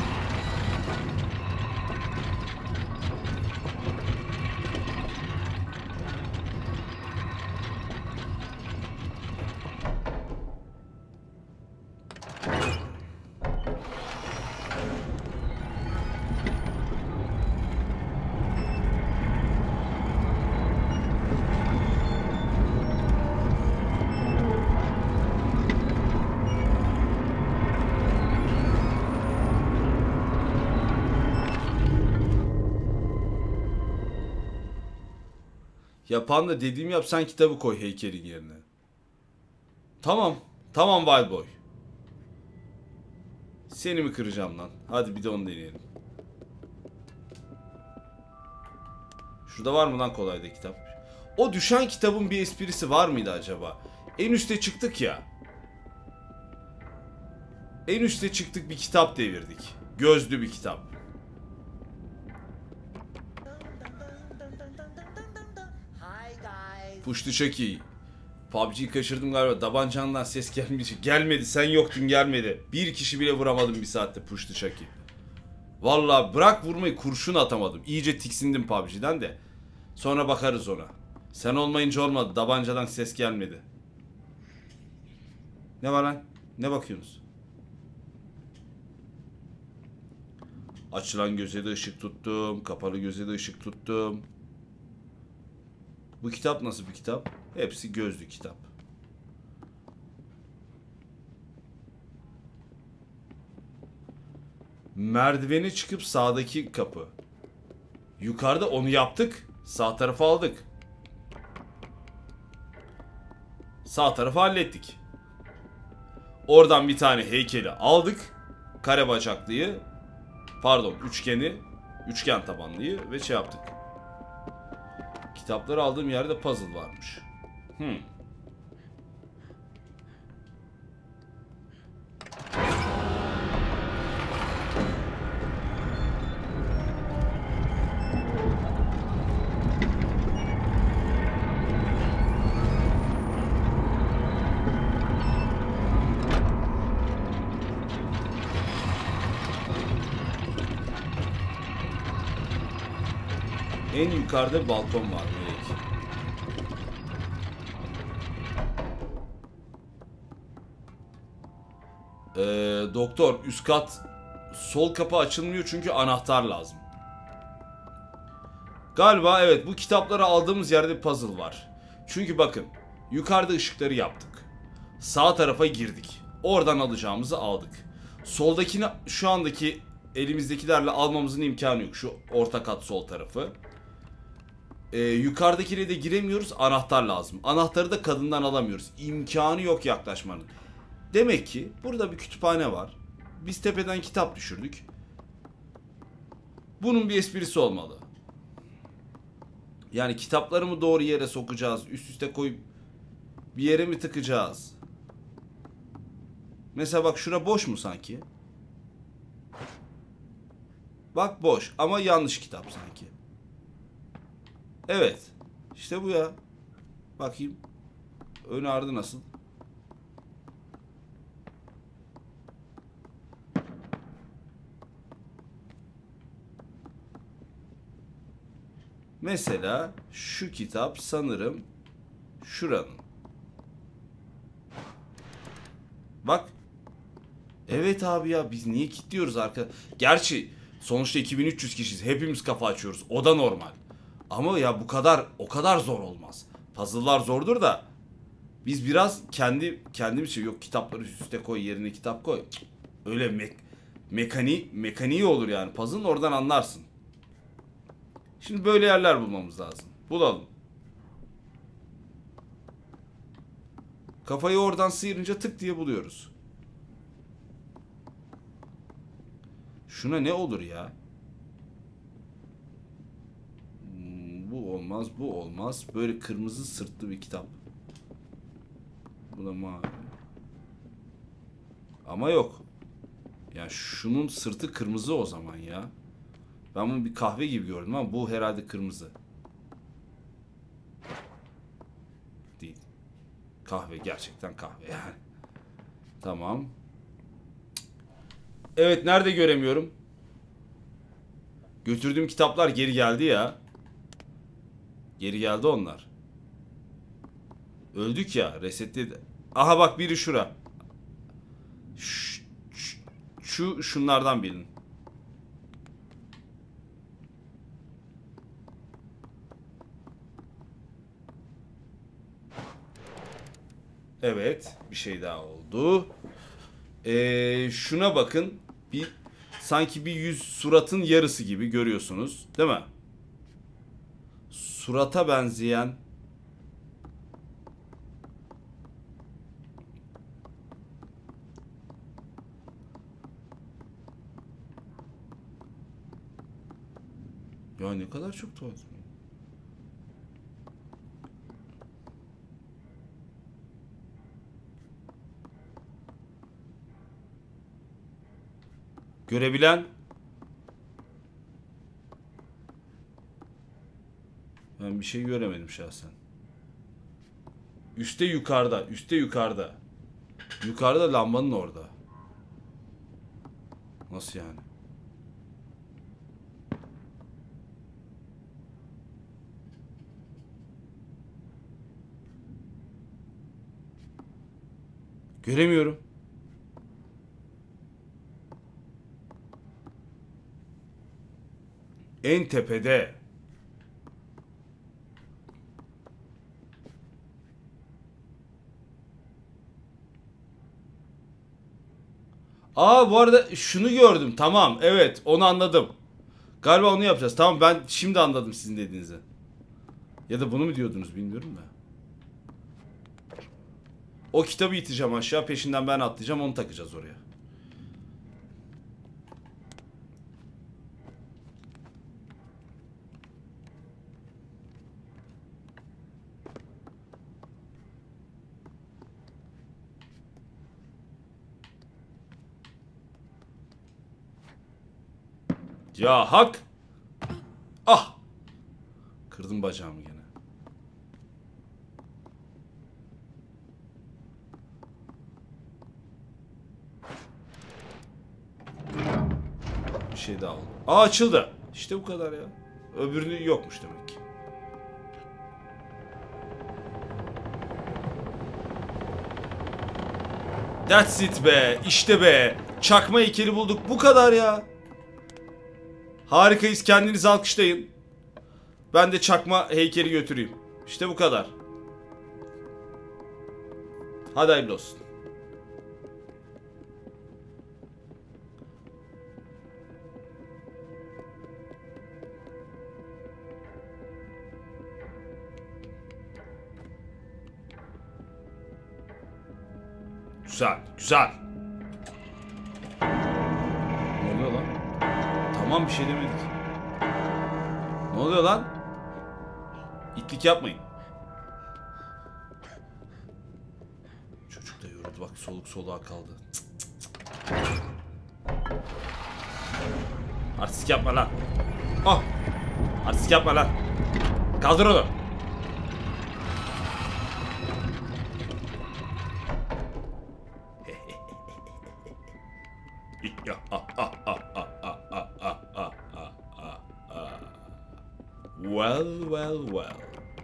Yapan da dediğimi yap, sen kitabı koy heykelin yerine. Tamam. Tamam Wild Boy. Seni mi kıracağım lan? Hadi bir de onu deneyelim. Şurada var mı lan kolayda kitap? O düşen kitabın bir esprisi var mıydı acaba? En üste çıktık ya. En üste çıktık, bir kitap devirdik. Gözlü bir kitap. Hi guys. Puştu çok iyi. P U B G'yi kaçırdım galiba. Tabancandan ses gelmeyecek. Gelmedi. Sen yoktun, gelmedi. Bir kişi bile vuramadım bir saatte Puştu çok iyi. Vallahi bırak vurmayı, kurşun atamadım. İyice tiksindim P U B G'den de. Sonra bakarız ona. Sen olmayınca olmadı. Tabancadan ses gelmedi. Ne var lan? Ne bakıyorsunuz? Açılan göze de ışık tuttum. Kapalı göze de ışık tuttum. Bu kitap nasıl bir kitap? Hepsi gözlü kitap. Merdiveni çıkıp sağdaki kapı. Yukarıda onu yaptık. Sağ tarafı aldık. Sağ tarafı hallettik. Oradan bir tane heykeli aldık. Kare bacaklıyı. Pardon, üçgeni. Üçgen tabanlıyı ve şey yaptık. Kitapları aldığım yerde puzzle varmış. Hmm. En yukarıda bir balkon var. Melek. Ee, doktor, üst kat sol kapı açılmıyor çünkü anahtar lazım. Galiba evet, bu kitapları aldığımız yerde bir puzzle var. Çünkü bakın, yukarıda ışıkları yaptık. Sağ tarafa girdik. Oradan alacağımızı aldık. Soldakini şu andaki elimizdekilerle almamızın imkanı yok. Şu orta kat sol tarafı. Ee, yukarıdakine de giremiyoruz. Anahtar lazım. Anahtarı da kadından alamıyoruz. İmkanı yok yaklaşmanın. Demek ki burada bir kütüphane var. Biz tepeden kitap düşürdük. Bunun bir esprisi olmalı. Yani kitapları mı doğru yere sokacağız? Üst üste koyup bir yere mi tıkacağız? Mesela bak, şura boş mu sanki? Bak boş ama yanlış kitap sanki. Evet. İşte bu ya. Bakayım. Ön ardı nasıl? Mesela şu kitap sanırım şuranın. Bak. Evet abi ya, biz niye kilitliyoruz arka? Gerçi sonuçta iki bin üç yüz kişiyiz. Hepimiz kafa açıyoruz. O da normal. Ama ya bu kadar o kadar zor olmaz. Puzzle'lar zordur da biz biraz kendi kendimiz şey, yok kitapları üst üste koy, yerine kitap koy. Öyle mek mekani mekaniği olur yani. Puzzle'ın oradan anlarsın. Şimdi böyle yerler bulmamız lazım. Bulalım. Kafayı oradan sıyırınca tık diye buluyoruz. Şuna ne olur ya? Hmm, bu olmaz, bu olmaz. Böyle kırmızı sırtlı bir kitap. Bu da mavi. Ama yok. Yani şunun sırtı kırmızı o zaman ya. Ben bunu bir kahve gibi gördüm ama bu herhalde kırmızı. Değil. Kahve, gerçekten kahve yani. Tamam. Evet, nerede göremiyorum? Götürdüğüm kitaplar geri geldi ya. Geri geldi onlar. Öldük ya, resetledi. Aha bak, biri şura. Şu, şu şunlardan birinin. Evet, bir şey daha oldu. Ee, şuna bakın. Bir sanki bir yüz, suratın yarısı gibi görüyorsunuz, değil mi? Surata benzeyen ya, ne kadar çok tuhaf. Görebilen? Ben bir şey göremedim şahsen. Üste yukarıda, üste yukarıda. Yukarıda lambanın orada. Nasıl yani? Göremiyorum. En tepede. Aa, bu arada şunu gördüm. Tamam, evet, onu anladım. Galiba onu yapacağız. Tamam, ben şimdi anladım sizin dediğinizi. Ya da bunu mu diyordunuz bilmiyorum da. O kitabı iteceğim aşağı, peşinden ben atlayacağım, onu takacağız oraya. Ya hak. Ah. Kırdım bacağımı gene. Bir şey daha oldu. Aa, açıldı. İşte bu kadar ya. Öbürünü yokmuş demek ki. That's it be. İşte be. Çakma heykeli bulduk. Bu kadar ya. Harikayız. Kendinizi alkışlayın. Ben de çakma heykeli götüreyim. İşte bu kadar. Hadi hayırlı olsun. Güzel, güzel. Ne oluyor lan? Tamam, bir şey demedik. Ne oluyor lan? İtlik yapmayın. Çocuk da yoruldu, bak soluk soluğa kaldı. Cık cık cık. Artistik yapma lan. Oh! Artistik yapma lan. Kaldır onu. Well, well, well.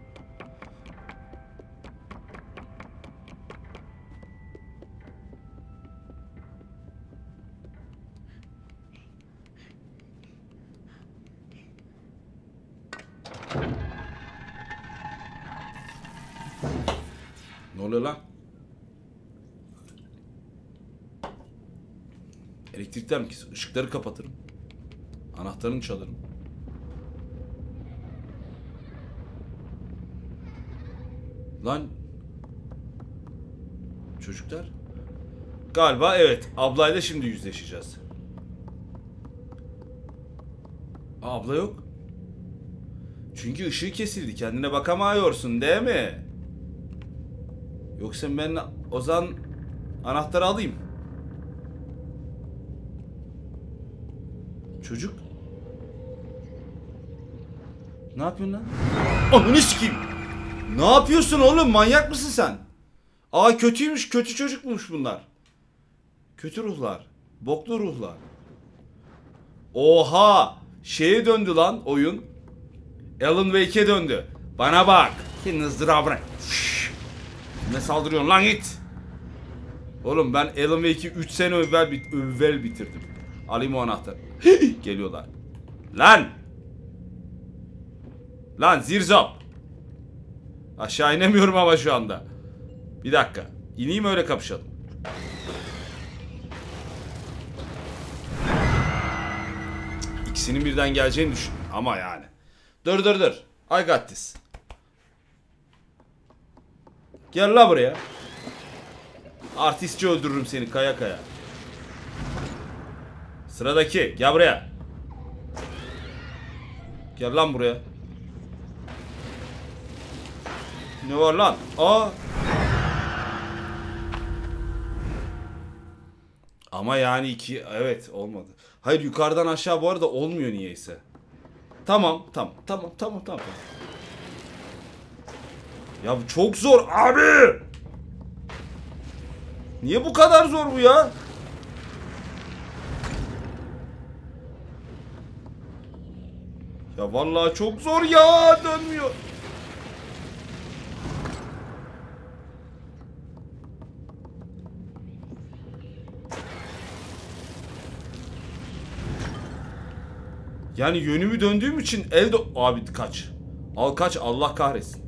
Ne oluyor lan? Elektrikler mi kesin? Işıkları kapatırım. Anahtarını çalarım. Lan. Çocuklar. Galiba evet. Ablayla şimdi yüzleşeceğiz. Aa, abla yok. Çünkü ışığı kesildi. Kendine bakamıyorsun değil mi? Yoksa ben o zaman anahtarı alayım. Çocuk. Ne yapıyorsun lan? Ananı sikeyim. Ne yapıyorsun oğlum? Manyak mısın sen? Aa, kötüymüş. Kötü çocukmuş bunlar. Kötü ruhlar. Boklu ruhlar. Oha. Şeye döndü lan oyun. Alan Wake'e döndü. Bana bak. Kendini ızdırağı bırak. Ne saldırıyorsun lan, git. Oğlum ben Alan Wake'i üç sene evvel, bit evvel bitirdim. Alayım o anahtarı. Geliyorlar. Lan. Lan zirzop. Aşağı inemiyorum ama şu anda. Bir dakika. İneyim öyle kapışalım. İkisinin birden geleceğini düşün. Ama yani. Dur dur dur. I got this. Gel la buraya. Artistçi öldürürüm seni kaya kaya. Sıradaki. Gel buraya. Gel lan buraya. Ne var lan? Aa. Ama yani iki, evet, olmadı. Hayır, yukarıdan aşağı bu arada olmuyor niyeyse. Tamam tamam tamam tamam tamam. Ya bu çok zor abi. Niye bu kadar zor bu ya? Ya vallahi çok zor ya, dönmüyor. Yani yönümü döndüğüm için elde... Abi kaç. Al kaç, Allah kahretsin.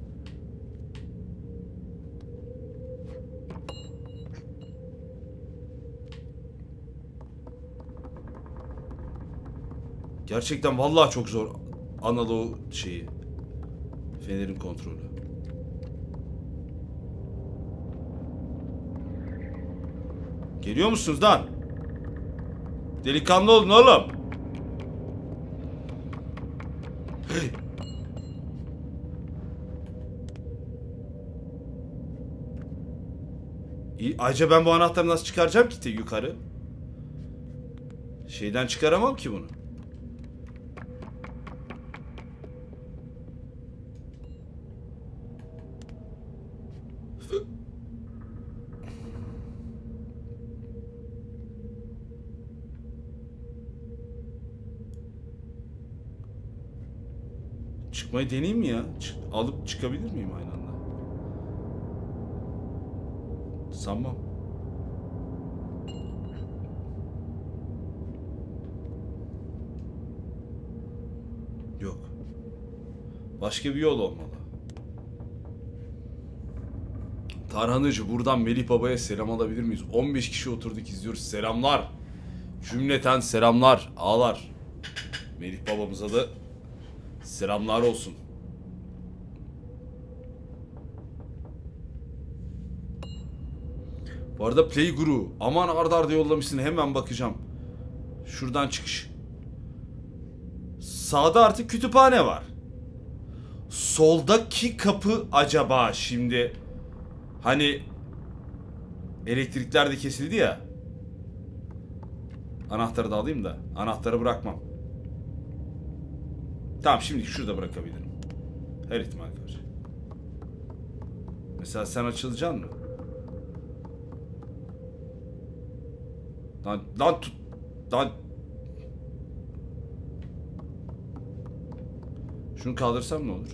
Gerçekten vallahi çok zor analog şeyi. Fenerin kontrolü. Geliyor musunuz lan? Delikanlı olun oğlum. Hey. İyi, ayrıca ben bu anahtarı nasıl çıkaracağım ki yukarı? Şeyden çıkaramam ki bunu. Çıkmayı deneyeyim mi ya? Çık, alıp çıkabilir miyim aynı anda? Sanmam. Yok. Başka bir yol olmalı. Tarhanıcı, buradan Melih Baba'ya selam alabilir miyiz? on beş kişi oturduk izliyoruz. Selamlar. Cümleten selamlar. Ağlar. Melih babamıza da selamlar olsun. Bu arada Play Guru. Aman arda arda yollamışsın, hemen bakacağım. Şuradan çıkış. Sağda artık kütüphane var. Soldaki kapı acaba şimdi... Hani... Elektrikler de kesildi ya. Anahtarı da alayım da. Anahtarı bırakmam. Tamam, şimdi şurada bırakabilirim. Her ihtimal karşı. Mesela sen açılacaksın mı? Lan, lan tut. Lan. Şunu kaldırsam ne olur?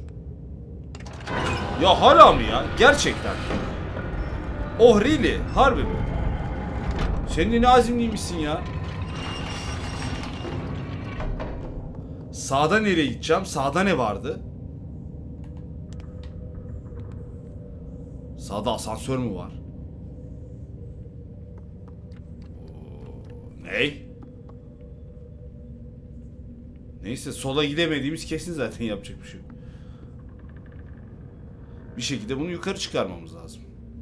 Ya hala mı ya? Gerçekten. Oh really? Harbi mi? Sen de ne azimliymişsin ya. Sağda nereye gideceğim? Sağda ne vardı? Sağda asansör mü var? Ney? Neyse, sola gidemediğimiz kesin, zaten yapacak bir şey yok. Bir şekilde bunu yukarı çıkarmamız lazım.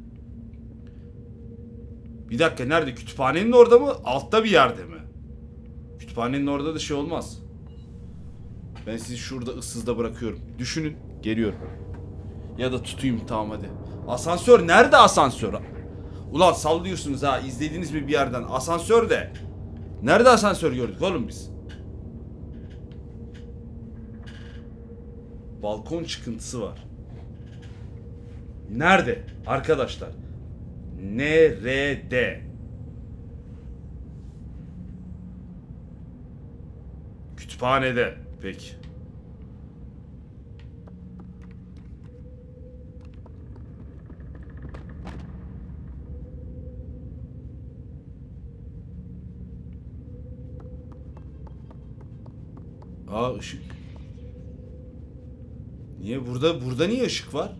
Bir dakika, nerede? Kütüphanenin orada mı? Altta bir yerde mi? Kütüphanenin orada da şey olmaz. Ben sizi şurada ıssızda bırakıyorum. Düşünün. Geliyorum. Ya da tutayım, tamam hadi. Asansör nerede, asansör? Ulan sallıyorsunuz ha. İzlediniz mi bir yerden? Asansör de. Nerede asansör gördük oğlum biz? Balkon çıkıntısı var. Nerede arkadaşlar? Nerede? Kütüphanede. Peki. Aa, ışık. Niye burada burada niye ışık var?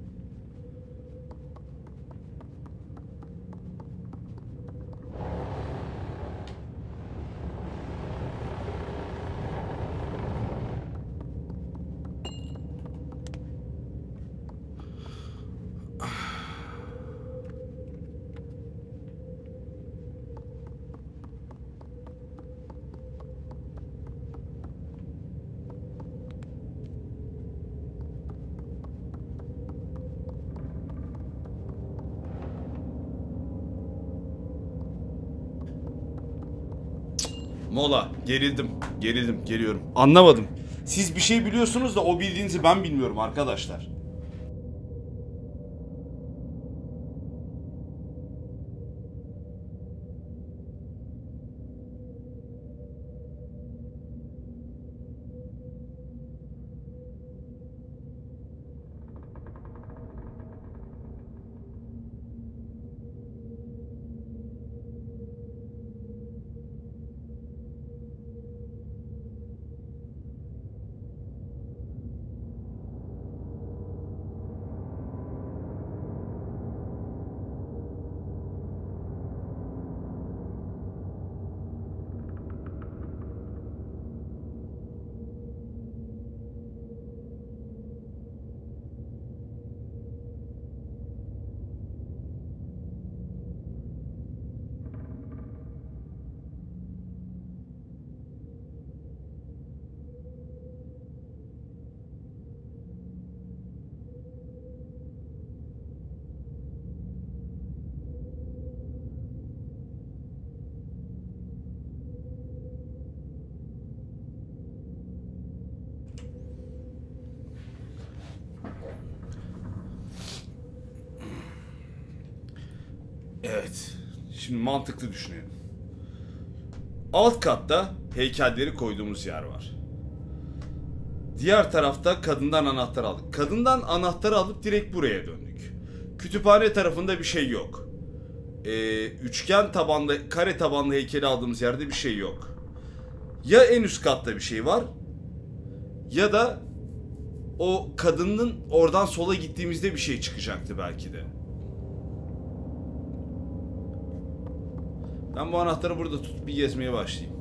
Mola. Gerildim. Gerildim. Geliyorum. Anlamadım. Siz bir şey biliyorsunuz da o bildiğinizi ben bilmiyorum arkadaşlar. Evet. Şimdi mantıklı düşünelim. Alt katta heykelleri koyduğumuz yer var. Diğer tarafta kadından anahtar aldık. Kadından anahtarı alıp direkt buraya döndük. Kütüphane tarafında bir şey yok. Ee, üçgen tabanlı, kare tabanlı heykeli aldığımız yerde bir şey yok. Ya en üst katta bir şey var, ya da o kadının oradan sola gittiğimizde bir şey çıkacaktı belki de. Ben bu anahtarı burada tutup bir gezmeye başlayayım.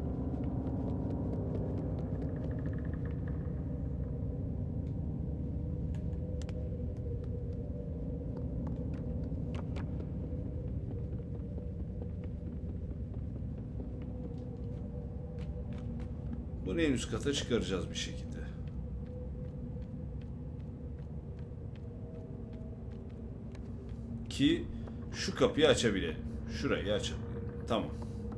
Bunu en üst kata çıkaracağız bir şekilde. Ki şu kapıyı açabilelim. Şurayı açabilelim. Tamam.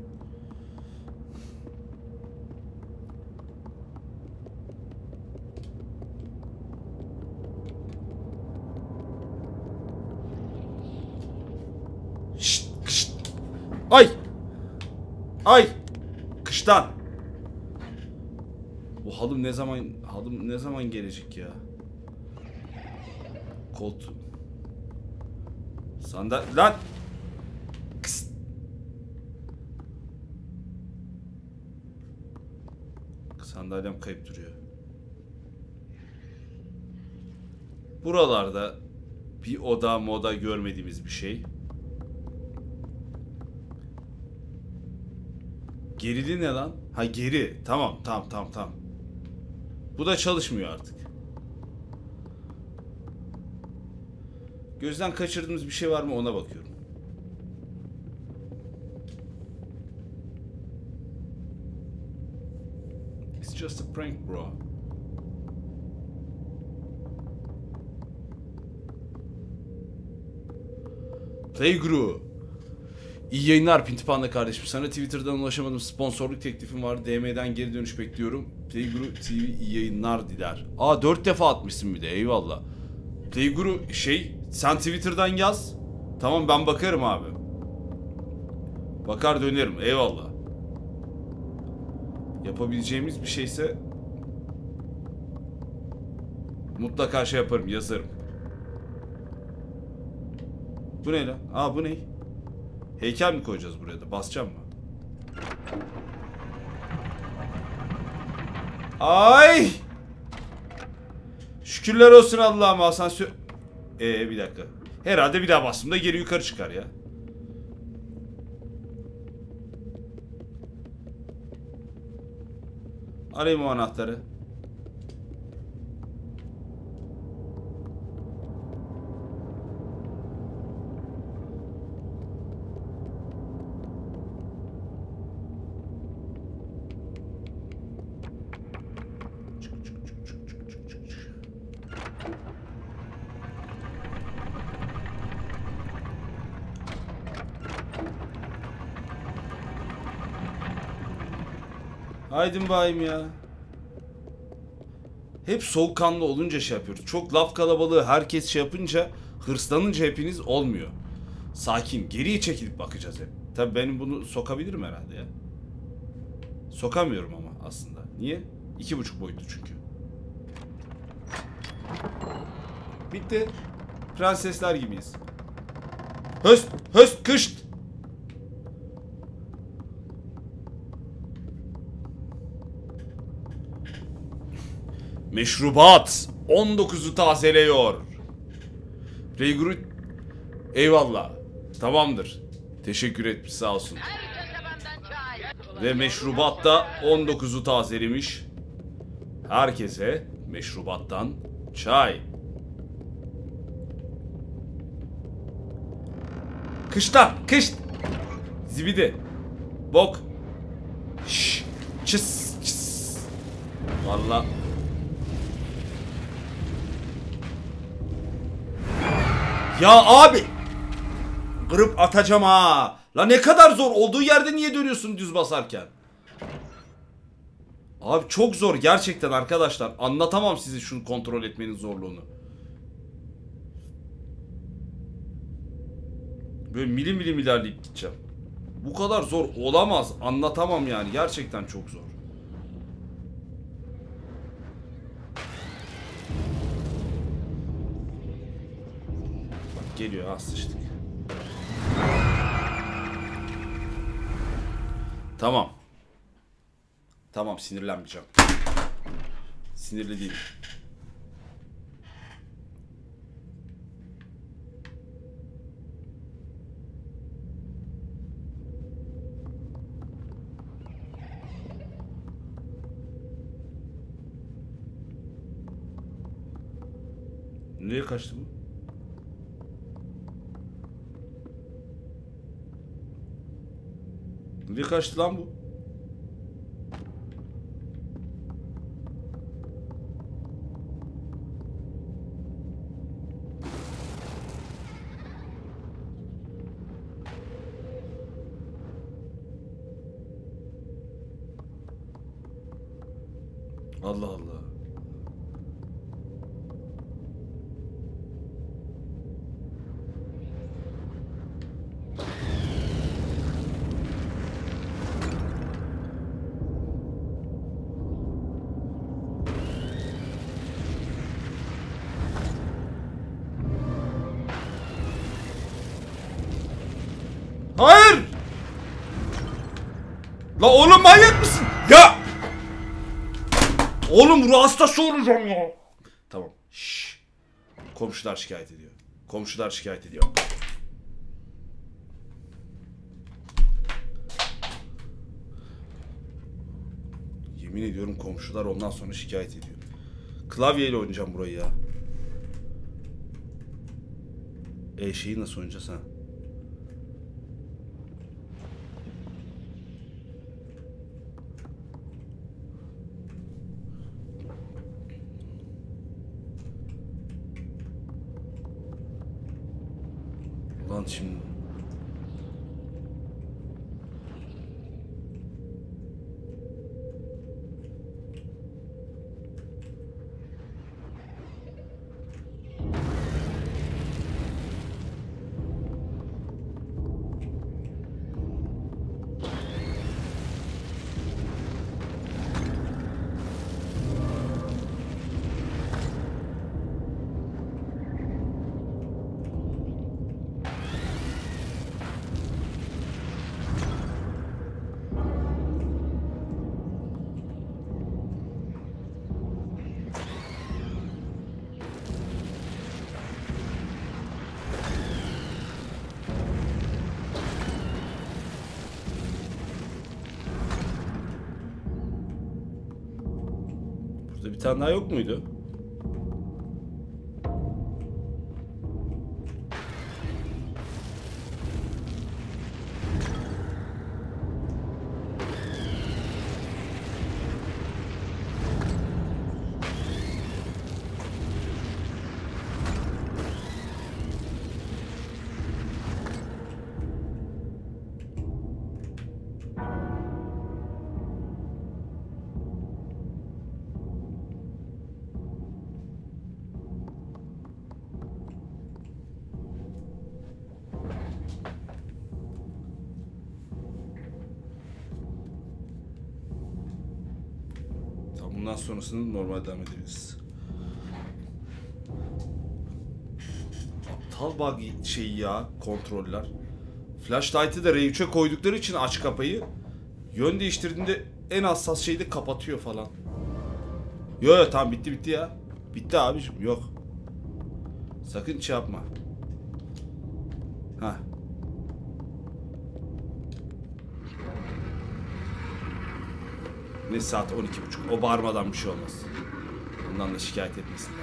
Şşt, kışt. Ay! Ay! Kıştan! Bu halım ne zaman halım ne zaman gelecek ya? Koltuğum. Sandal lan. Kıst. Sandalyem kayıp duruyor. Buralarda bir oda moda görmediğimiz bir şey. Gerili ne lan? Ha geri. Tamam tamam tamam tamam. Bu da çalışmıyor artık. Gözden kaçırdığımız bir şey var mı ona bakıyorum. It's just a prank bro. Playguru. İyi yayınlar Pintipanda kardeşim. Sana Twitter'dan ulaşamadım. Sponsorluk teklifim var. D M'den geri dönüş bekliyorum. Playguru T V iyi yayınlar diler. Aa dört defa atmışsın bir de. Eyvallah. Playguru şey sen Twitter'dan yaz. Tamam ben bakarım abi. Bakar dönerim. Eyvallah. Yapabileceğimiz bir şeyse mutlaka şey yaparım. Yazarım. Bu ne lan? Aa bu ne? Heykel mi koyacağız buraya da? Basacağım mı? Ay! Şükürler olsun Allah'ım, asansör... Ee bir dakika. Herhalde bir daha bastığımda geri yukarı çıkar ya. Arayayım o anahtarı. Haydin bayım ya. Hep soğukkanlı olunca şey yapıyoruz. Çok laf kalabalığı herkes şey yapınca, hırslanınca hepiniz olmuyor. Sakin, geriye çekilip bakacağız hep. Tabii benim bunu sokabilirim herhalde ya. Sokamıyorum ama aslında. Niye? İki buçuk boyutlu çünkü. Bitti. Prensesler gibiyiz. Höst, höst, kışt. Meşrubat on dokuzu tazeleyor. Playguru eyvallah. Tamamdır. Teşekkür etmiş sağ olsun. Ve meşrubat da on dokuzu tazelemiş. Herkese meşrubattan çay. Kışta, kış. Zibidi. Bok. Şşş. Çıs, çıs. Vallahi. Ya abi. Kırıp atacağım ha. La ne kadar zor. Olduğu yerde niye dönüyorsun düz basarken? Abi çok zor gerçekten arkadaşlar. Anlatamam size şunu kontrol etmenin zorluğunu. Böyle milim milim ilerleyip gideceğim. Bu kadar zor olamaz. Anlatamam yani. Gerçekten çok zor. Bak geliyor ha, sıçtık. Tamam. Tamam, sinirlenmeyeceğim. Sinirli değilim. Nereye kaçtı bu? Nereye kaçtı lan bu? Allah Allah. Hayır! La oğlum, manyak mısın? Ya! Oğlum ruh hastası olacağım ya. Tamam. Şşş. Komşular şikayet ediyor. Komşular şikayet ediyor. Yemin ediyorum komşular ondan sonra şikayet ediyor. Klavyeyle oynayacağım burayı ya. E şeyi nasıl oynayacağız ha? Lan şimdi. Burada bir tane daha yok muydu? Bundan sonrasını normal devam edebiliriz. Aptal bug şeyi ya, kontroller. Flashlight'ı da R üç'e koydukları için aç kapayı yön değiştirdiğinde en hassas şeyi de kapatıyor falan. Yo yo tamam, bitti bitti ya. Bitti abicim, yok. Sakın şey yapma. Hah. Ne saat on iki buçuk. O bağırmadan bir şey olmaz. Ondan da şikayet etmesinler.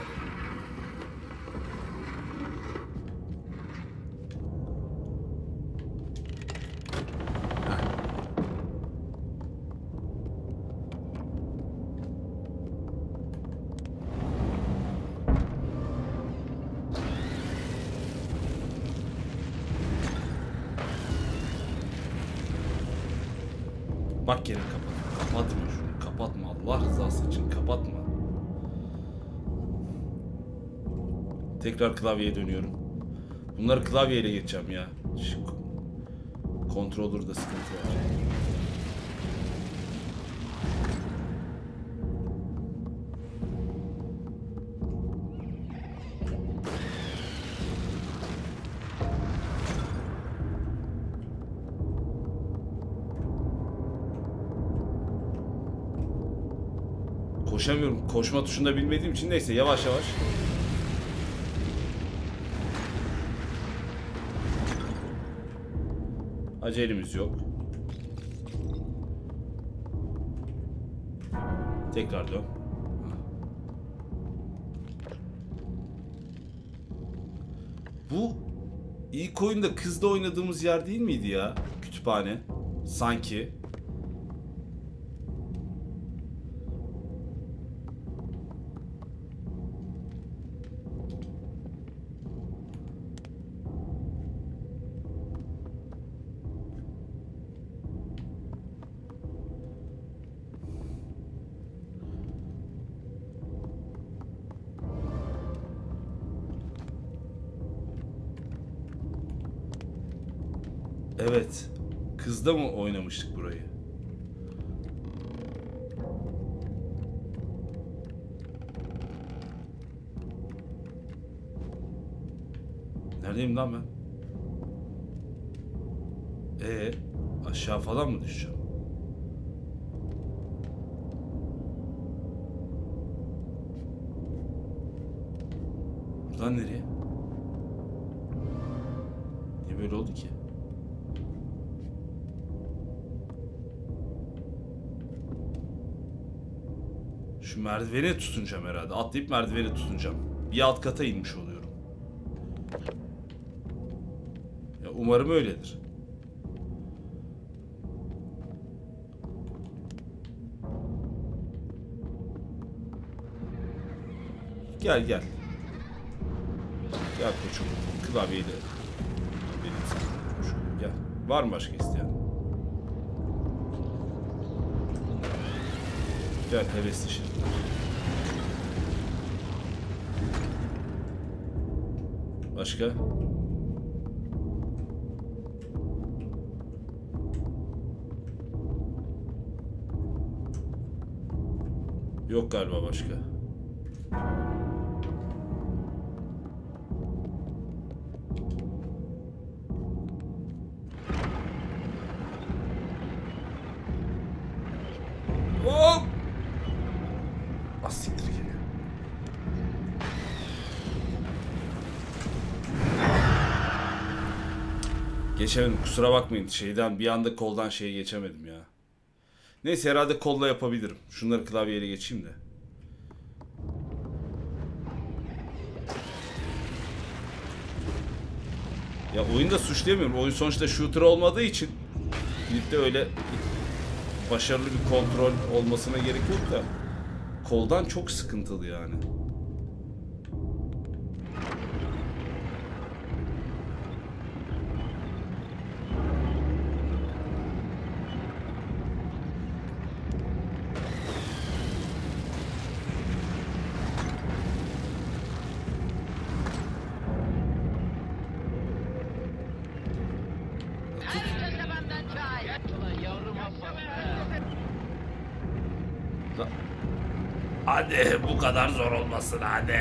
Bak geri kapat. Kapatma şunu. Kapatma. Allah rızası için kapatma. Tekrar klavyeye dönüyorum. Bunları klavyeyle geçeceğim ya. Şu controller'da sıkıntı var. Koşamıyorum. Koşma tuşunu da bilmediğim için neyse yavaş yavaş. Acelemiz yok. Tekrar dön. Bu ilk oyunda kızla oynadığımız yer değil miydi ya? Kütüphane. Sanki. Evet. Kızda mı oynamıştık burayı? Neredeyim lan ben? Ee, aşağı falan mı düşeceğim? Buradan nereye? Niye böyle oldu ki? Şu merdiveni tutunacağım herhalde. Atlayıp merdiveni tutunacağım. Bir alt kata inmiş oluyorum. Ya umarım öyledir. Gel gel. Gel koçum. Klavyeyle. Benim sana. Gel. Var mı başka isteyen? Gel hevesli şimdi. Başka? Yok galiba başka. Hop! Ah siktir geliyor. Geçemedim, kusura bakmayın, şeyden bir anda koldan şeye geçemedim ya. Neyse herhalde kolla yapabilirim. Şunları klavyeyle geçeyim de. Ya oyunda suçlayamıyorum. Oyun sonuçta shooter olmadığı için gidip de öyle başarılı bir kontrol olmasına gerek yok da koldan çok sıkıntılı yani. Hadi bu kadar zor olmasın hadi.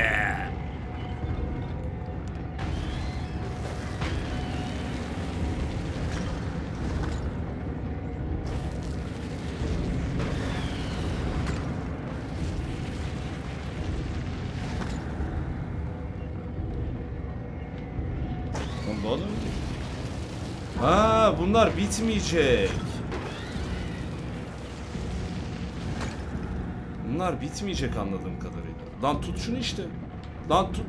Lan bu adam mı? Ha, bunlar bitmeyecek. Bunlar bitmeyecek anladığım kadarıyla. Lan tut şunu işte. Lan tut.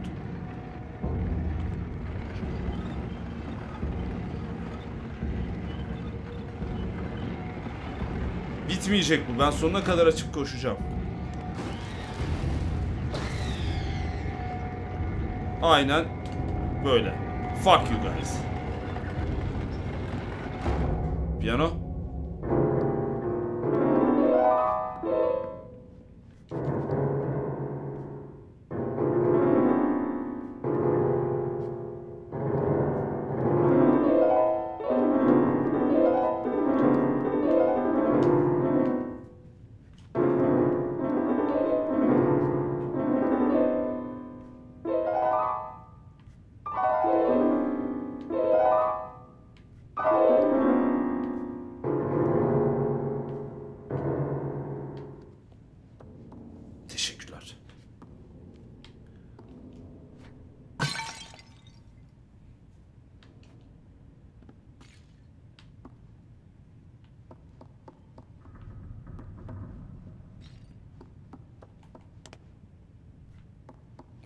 Bitmeyecek bu. Ben sonuna kadar açıp koşacağım. Aynen böyle. Fuck you guys. Piyano.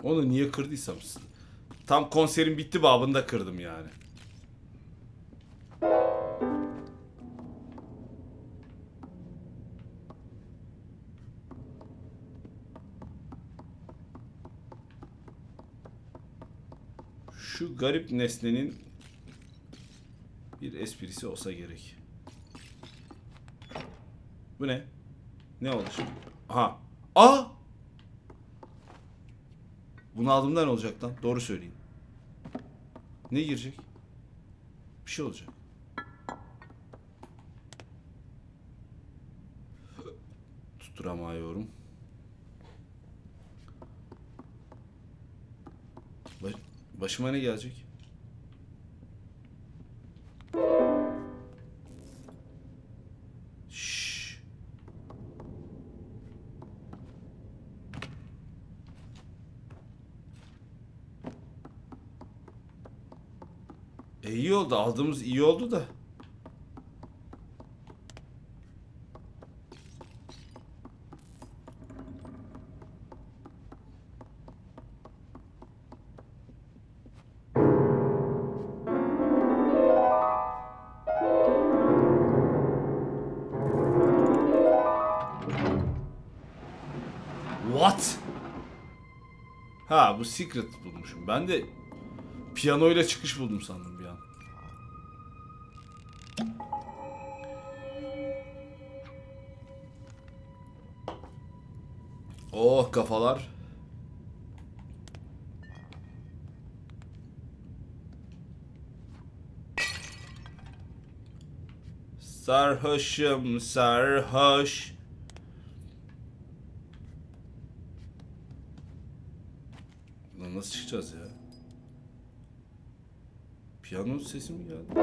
Onu niye kırdıysam. Tam konserin bitti babında kırdım yani. Şu garip nesnenin bir esprisi olsa gerek. Bu ne? Ne oldu şimdi? Aha. Aa! Bunu aldığımda ne olacak lan? Doğru söyleyeyim. Ne girecek? Bir şey olacak. Tutturamıyorum. Baş, başıma ne gelecek? Şşş. E iyi oldu. Aldığımız iyi oldu da. What? Ha bu secret bulmuşum. Ben de piyanoyla çıkış buldum sandım bir an. Oh kafalar. Sarhoşum sarhoş. Lan nasıl çıkacağız ya? Piyano sesi mi geldi?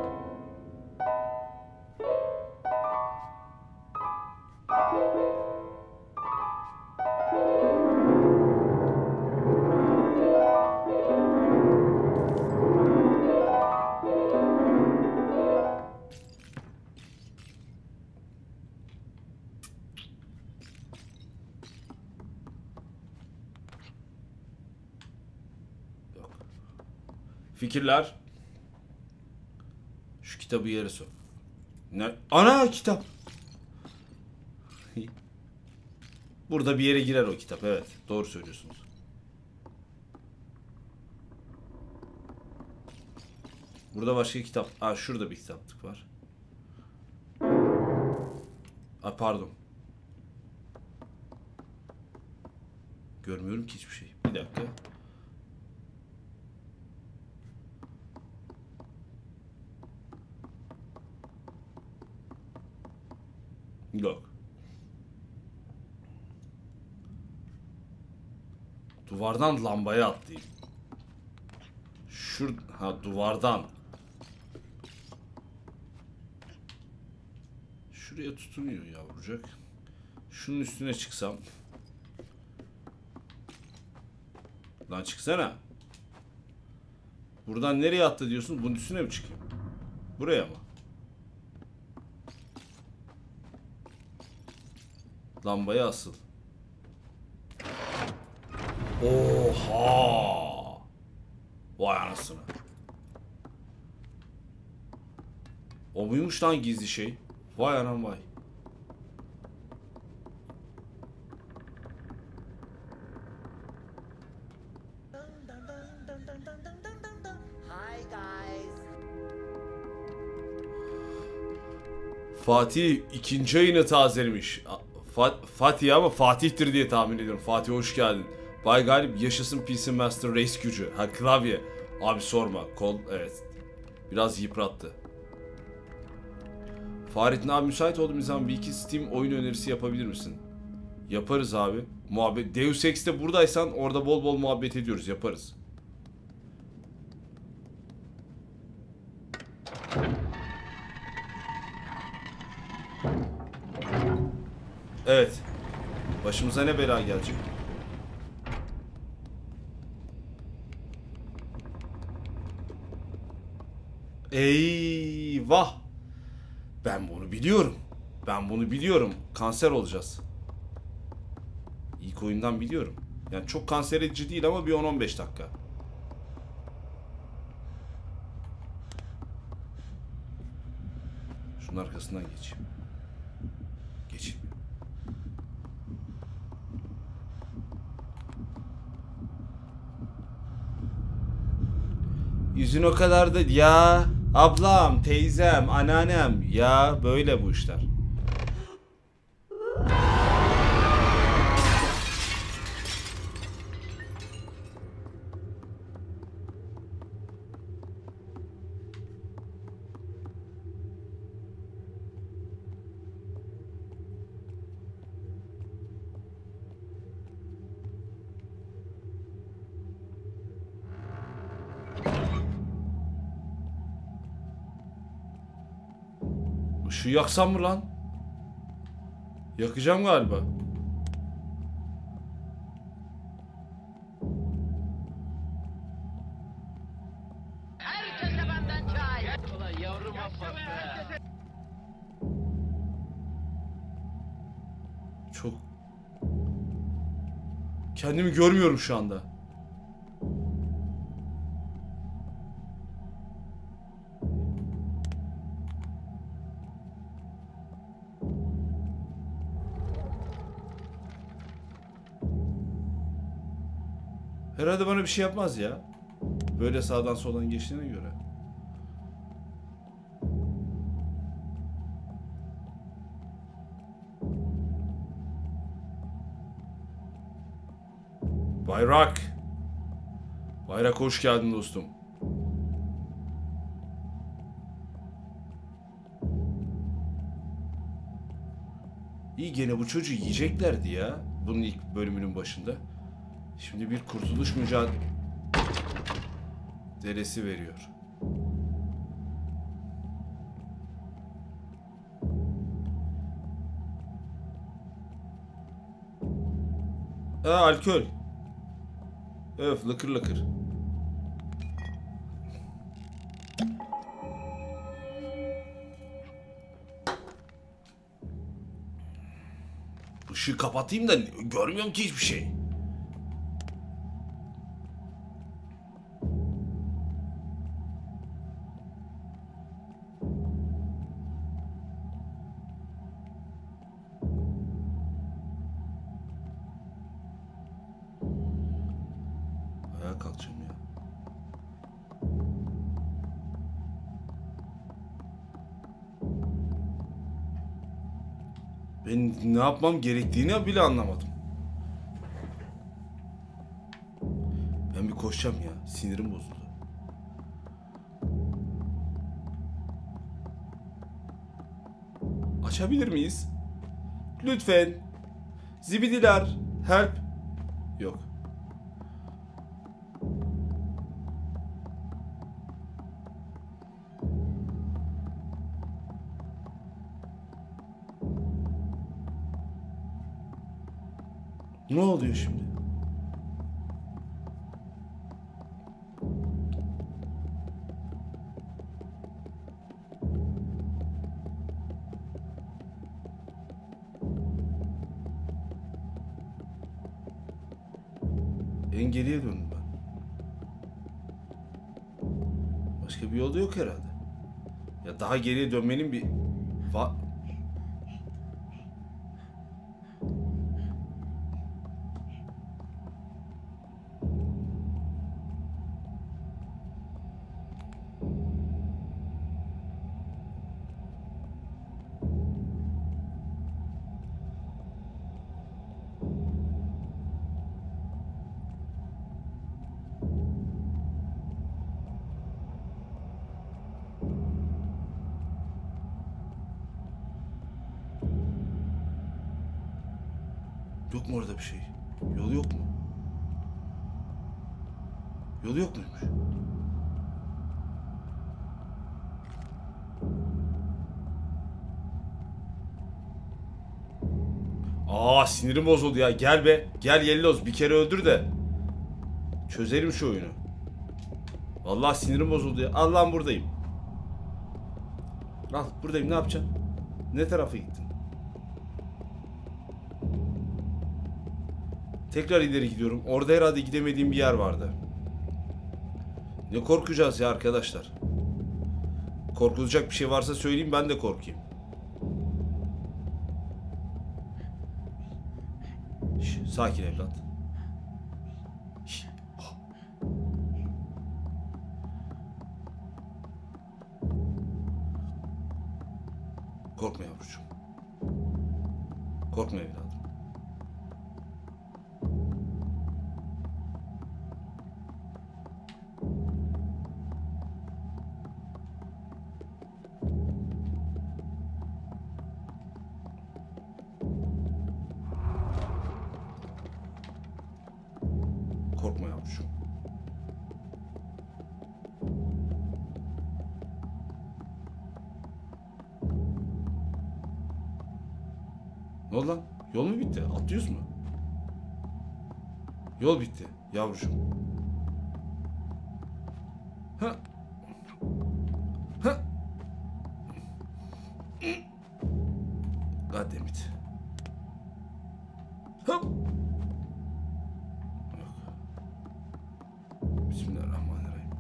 Fikirler. Şu kitabı yere sok. Ne? Ana kitap. Burada bir yere girer o kitap. Evet. Doğru söylüyorsunuz. Burada başka kitap. Aa şurada bir kitaplık var. Aa pardon. Görmüyorum ki hiçbir şey. Bir dakika. Yok. Duvardan lambaya atlayayım. Şur ha duvardan. Şuraya tutunuyor yavrucak. Şunun üstüne çıksam. Lan çıksana. Buradan nereye attı diyorsun? Bunun üstüne mi çıkayım? Buraya mı? Lambaya asıl. Oha! Vay anasını. O muymuş lan gizli şey? Vay anam vay. Hi guys. Fatih ikinci ayını tazelemiş. Fa Fatih ama Fatih'tir diye tahmin ediyorum. Fatih hoş geldin. Bay Galip yaşasın P C Master Race gücü. Ha klavye. Abi sorma. Kol evet. Biraz yıprattı. Fahrettin abi müsait olduğum zaman bir iki Steam oyun önerisi yapabilir misin? Yaparız abi. Muhabbet. Deus Ex'te buradaysan orada bol bol muhabbet ediyoruz. Yaparız. Evet. Başımıza ne bela gelecek? Eyvah. Ben bunu biliyorum. Ben bunu biliyorum. Kanser olacağız. İlk oyundan biliyorum. Yani çok kanser edici değil ama bir on on beş dakika. Şunun arkasından geçeyim. Geçeyim. Yüzün o kadar da ya ablam, teyzem, anneannem ya böyle bu işler. Işığı yaksam mı lan? Yakacağım galiba. Herkese benden çay. Ulan yavrum affat. Çok... Kendimi görmüyorum şu anda. Herhalde bana bir şey yapmaz ya. Böyle sağdan soldan geçtiğine göre. Bayrak. Bayrak hoş geldin dostum. İyi gene bu çocuğu yiyeceklerdi ya. Bunun ilk bölümünün başında. Şimdi bir kurtuluş mücadelesi veriyor. Aa, alkol. Öf, lıkır lıkır. Işığı kapatayım da görmüyorum ki hiçbir şey. Ayağa kalkacağım ya. Ben ne yapmam gerektiğini bile anlamadım. Ben bir koşacağım ya. Sinirim bozuldu. Açabilir miyiz? Lütfen. Zibidiler. Help. Yok. Ne oluyor şimdi? En geriye döndüm ben. Başka bir yolda yok herhalde. Ya daha geriye dönmenin bir... Va Yok mu orada bir şey? Yolu yok mu? Yolu yok muymuş? Aa, sinirim bozuldu ya. Gel be. Gel Yelloz. Bir kere öldür de çözelim şu oyunu. Vallahi sinirim bozuldu ya. Allah'ım buradayım. Al buradayım. Ne yapacaksın? Ne tarafa gittin? Tekrar ileri gidiyorum. Orada herhalde gidemediğim bir yer vardı. Ne korkacağız ya arkadaşlar? Korkulacak bir şey varsa söyleyeyim, ben de korkayım. Şş, sakin evlat. Şş, ah. Korkma yavrucuğum. Korkma evladım. Korkma yavrucuğum. Ne oldu lan? Yol mu bitti? Atlıyoruz mu? Yol bitti yavrucuğum. Ha. Ha. Goddammit. Hop. Yok. Bismillahirrahmanirrahim.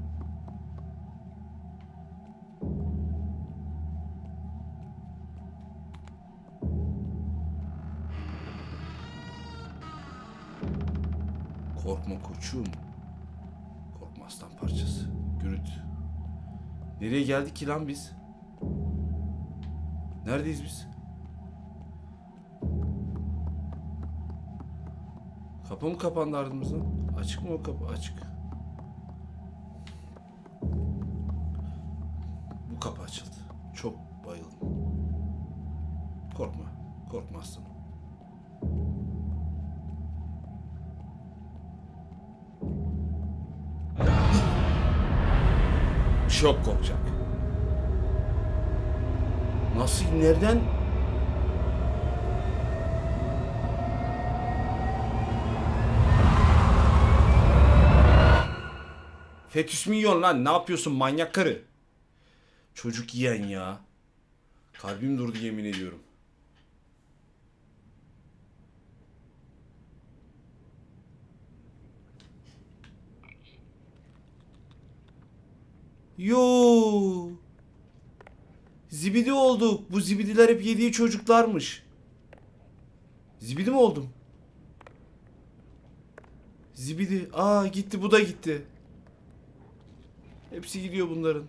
Korkma koçum. Korkma aslan parçası. Gürüt. Nereye geldik ki lan biz? Neredeyiz biz? Kapı mı kapandı ardımızdan? Açık mı o kapı? Açık. Bu kapı açıldı. Çok bayıldım. Korkma. Korkma aslanım. Çok korkacak. Nasıl? Nereden? Fetüs mü yiyorsun lan? Ne yapıyorsun manyak karı? Çocuk yiyen ya. Kalbim durdu yemin ediyorum. Yo. Zibidi olduk. Bu zibidiler hep yediği çocuklarmış. Zibidi mi oldum? Zibidi. Aa gitti, bu da gitti. Hepsi gidiyor bunların.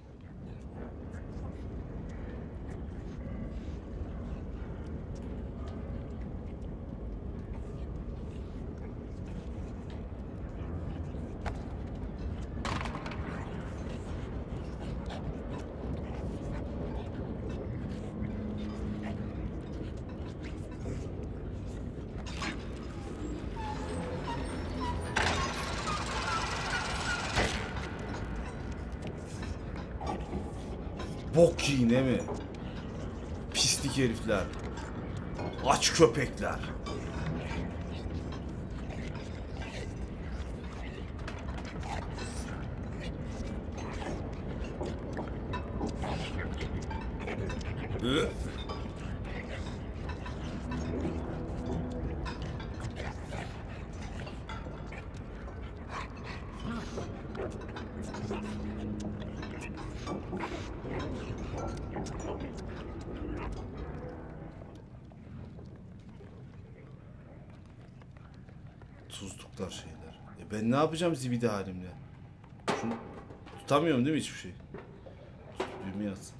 Bok yiyin değil mi? Pislik herifler. Aç köpekler. Hı? Tuzluklar şeyler. E ben ne yapacağım zibidi halimle? Şunu tutamıyorum değil mi hiçbir şey? Düğmeye atsın.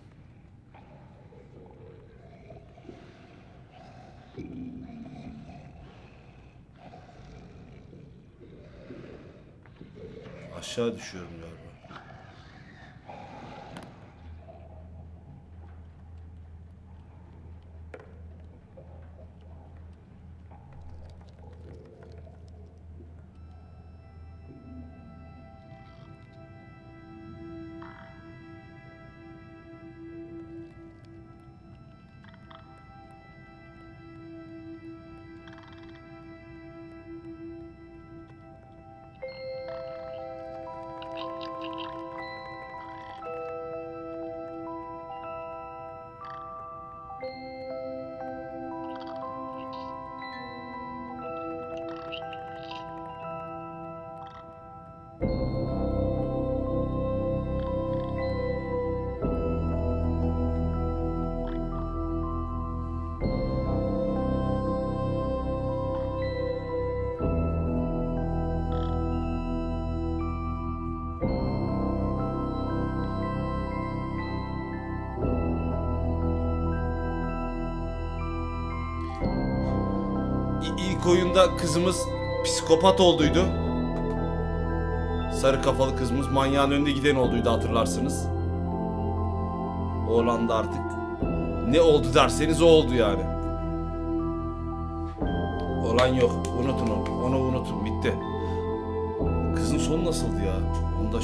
Aşağı düşüyorum galiba. İlk oyunda kızımız psikopat olduydu. Sarı kafalı kızımız manyağın önünde giden olduydu, hatırlarsınız. Oğlan da artık ne oldu derseniz o oldu yani. Olan yok. Unutun onu. Onu unutun. Bitti. Kızın sonu nasıldı ya? Onu da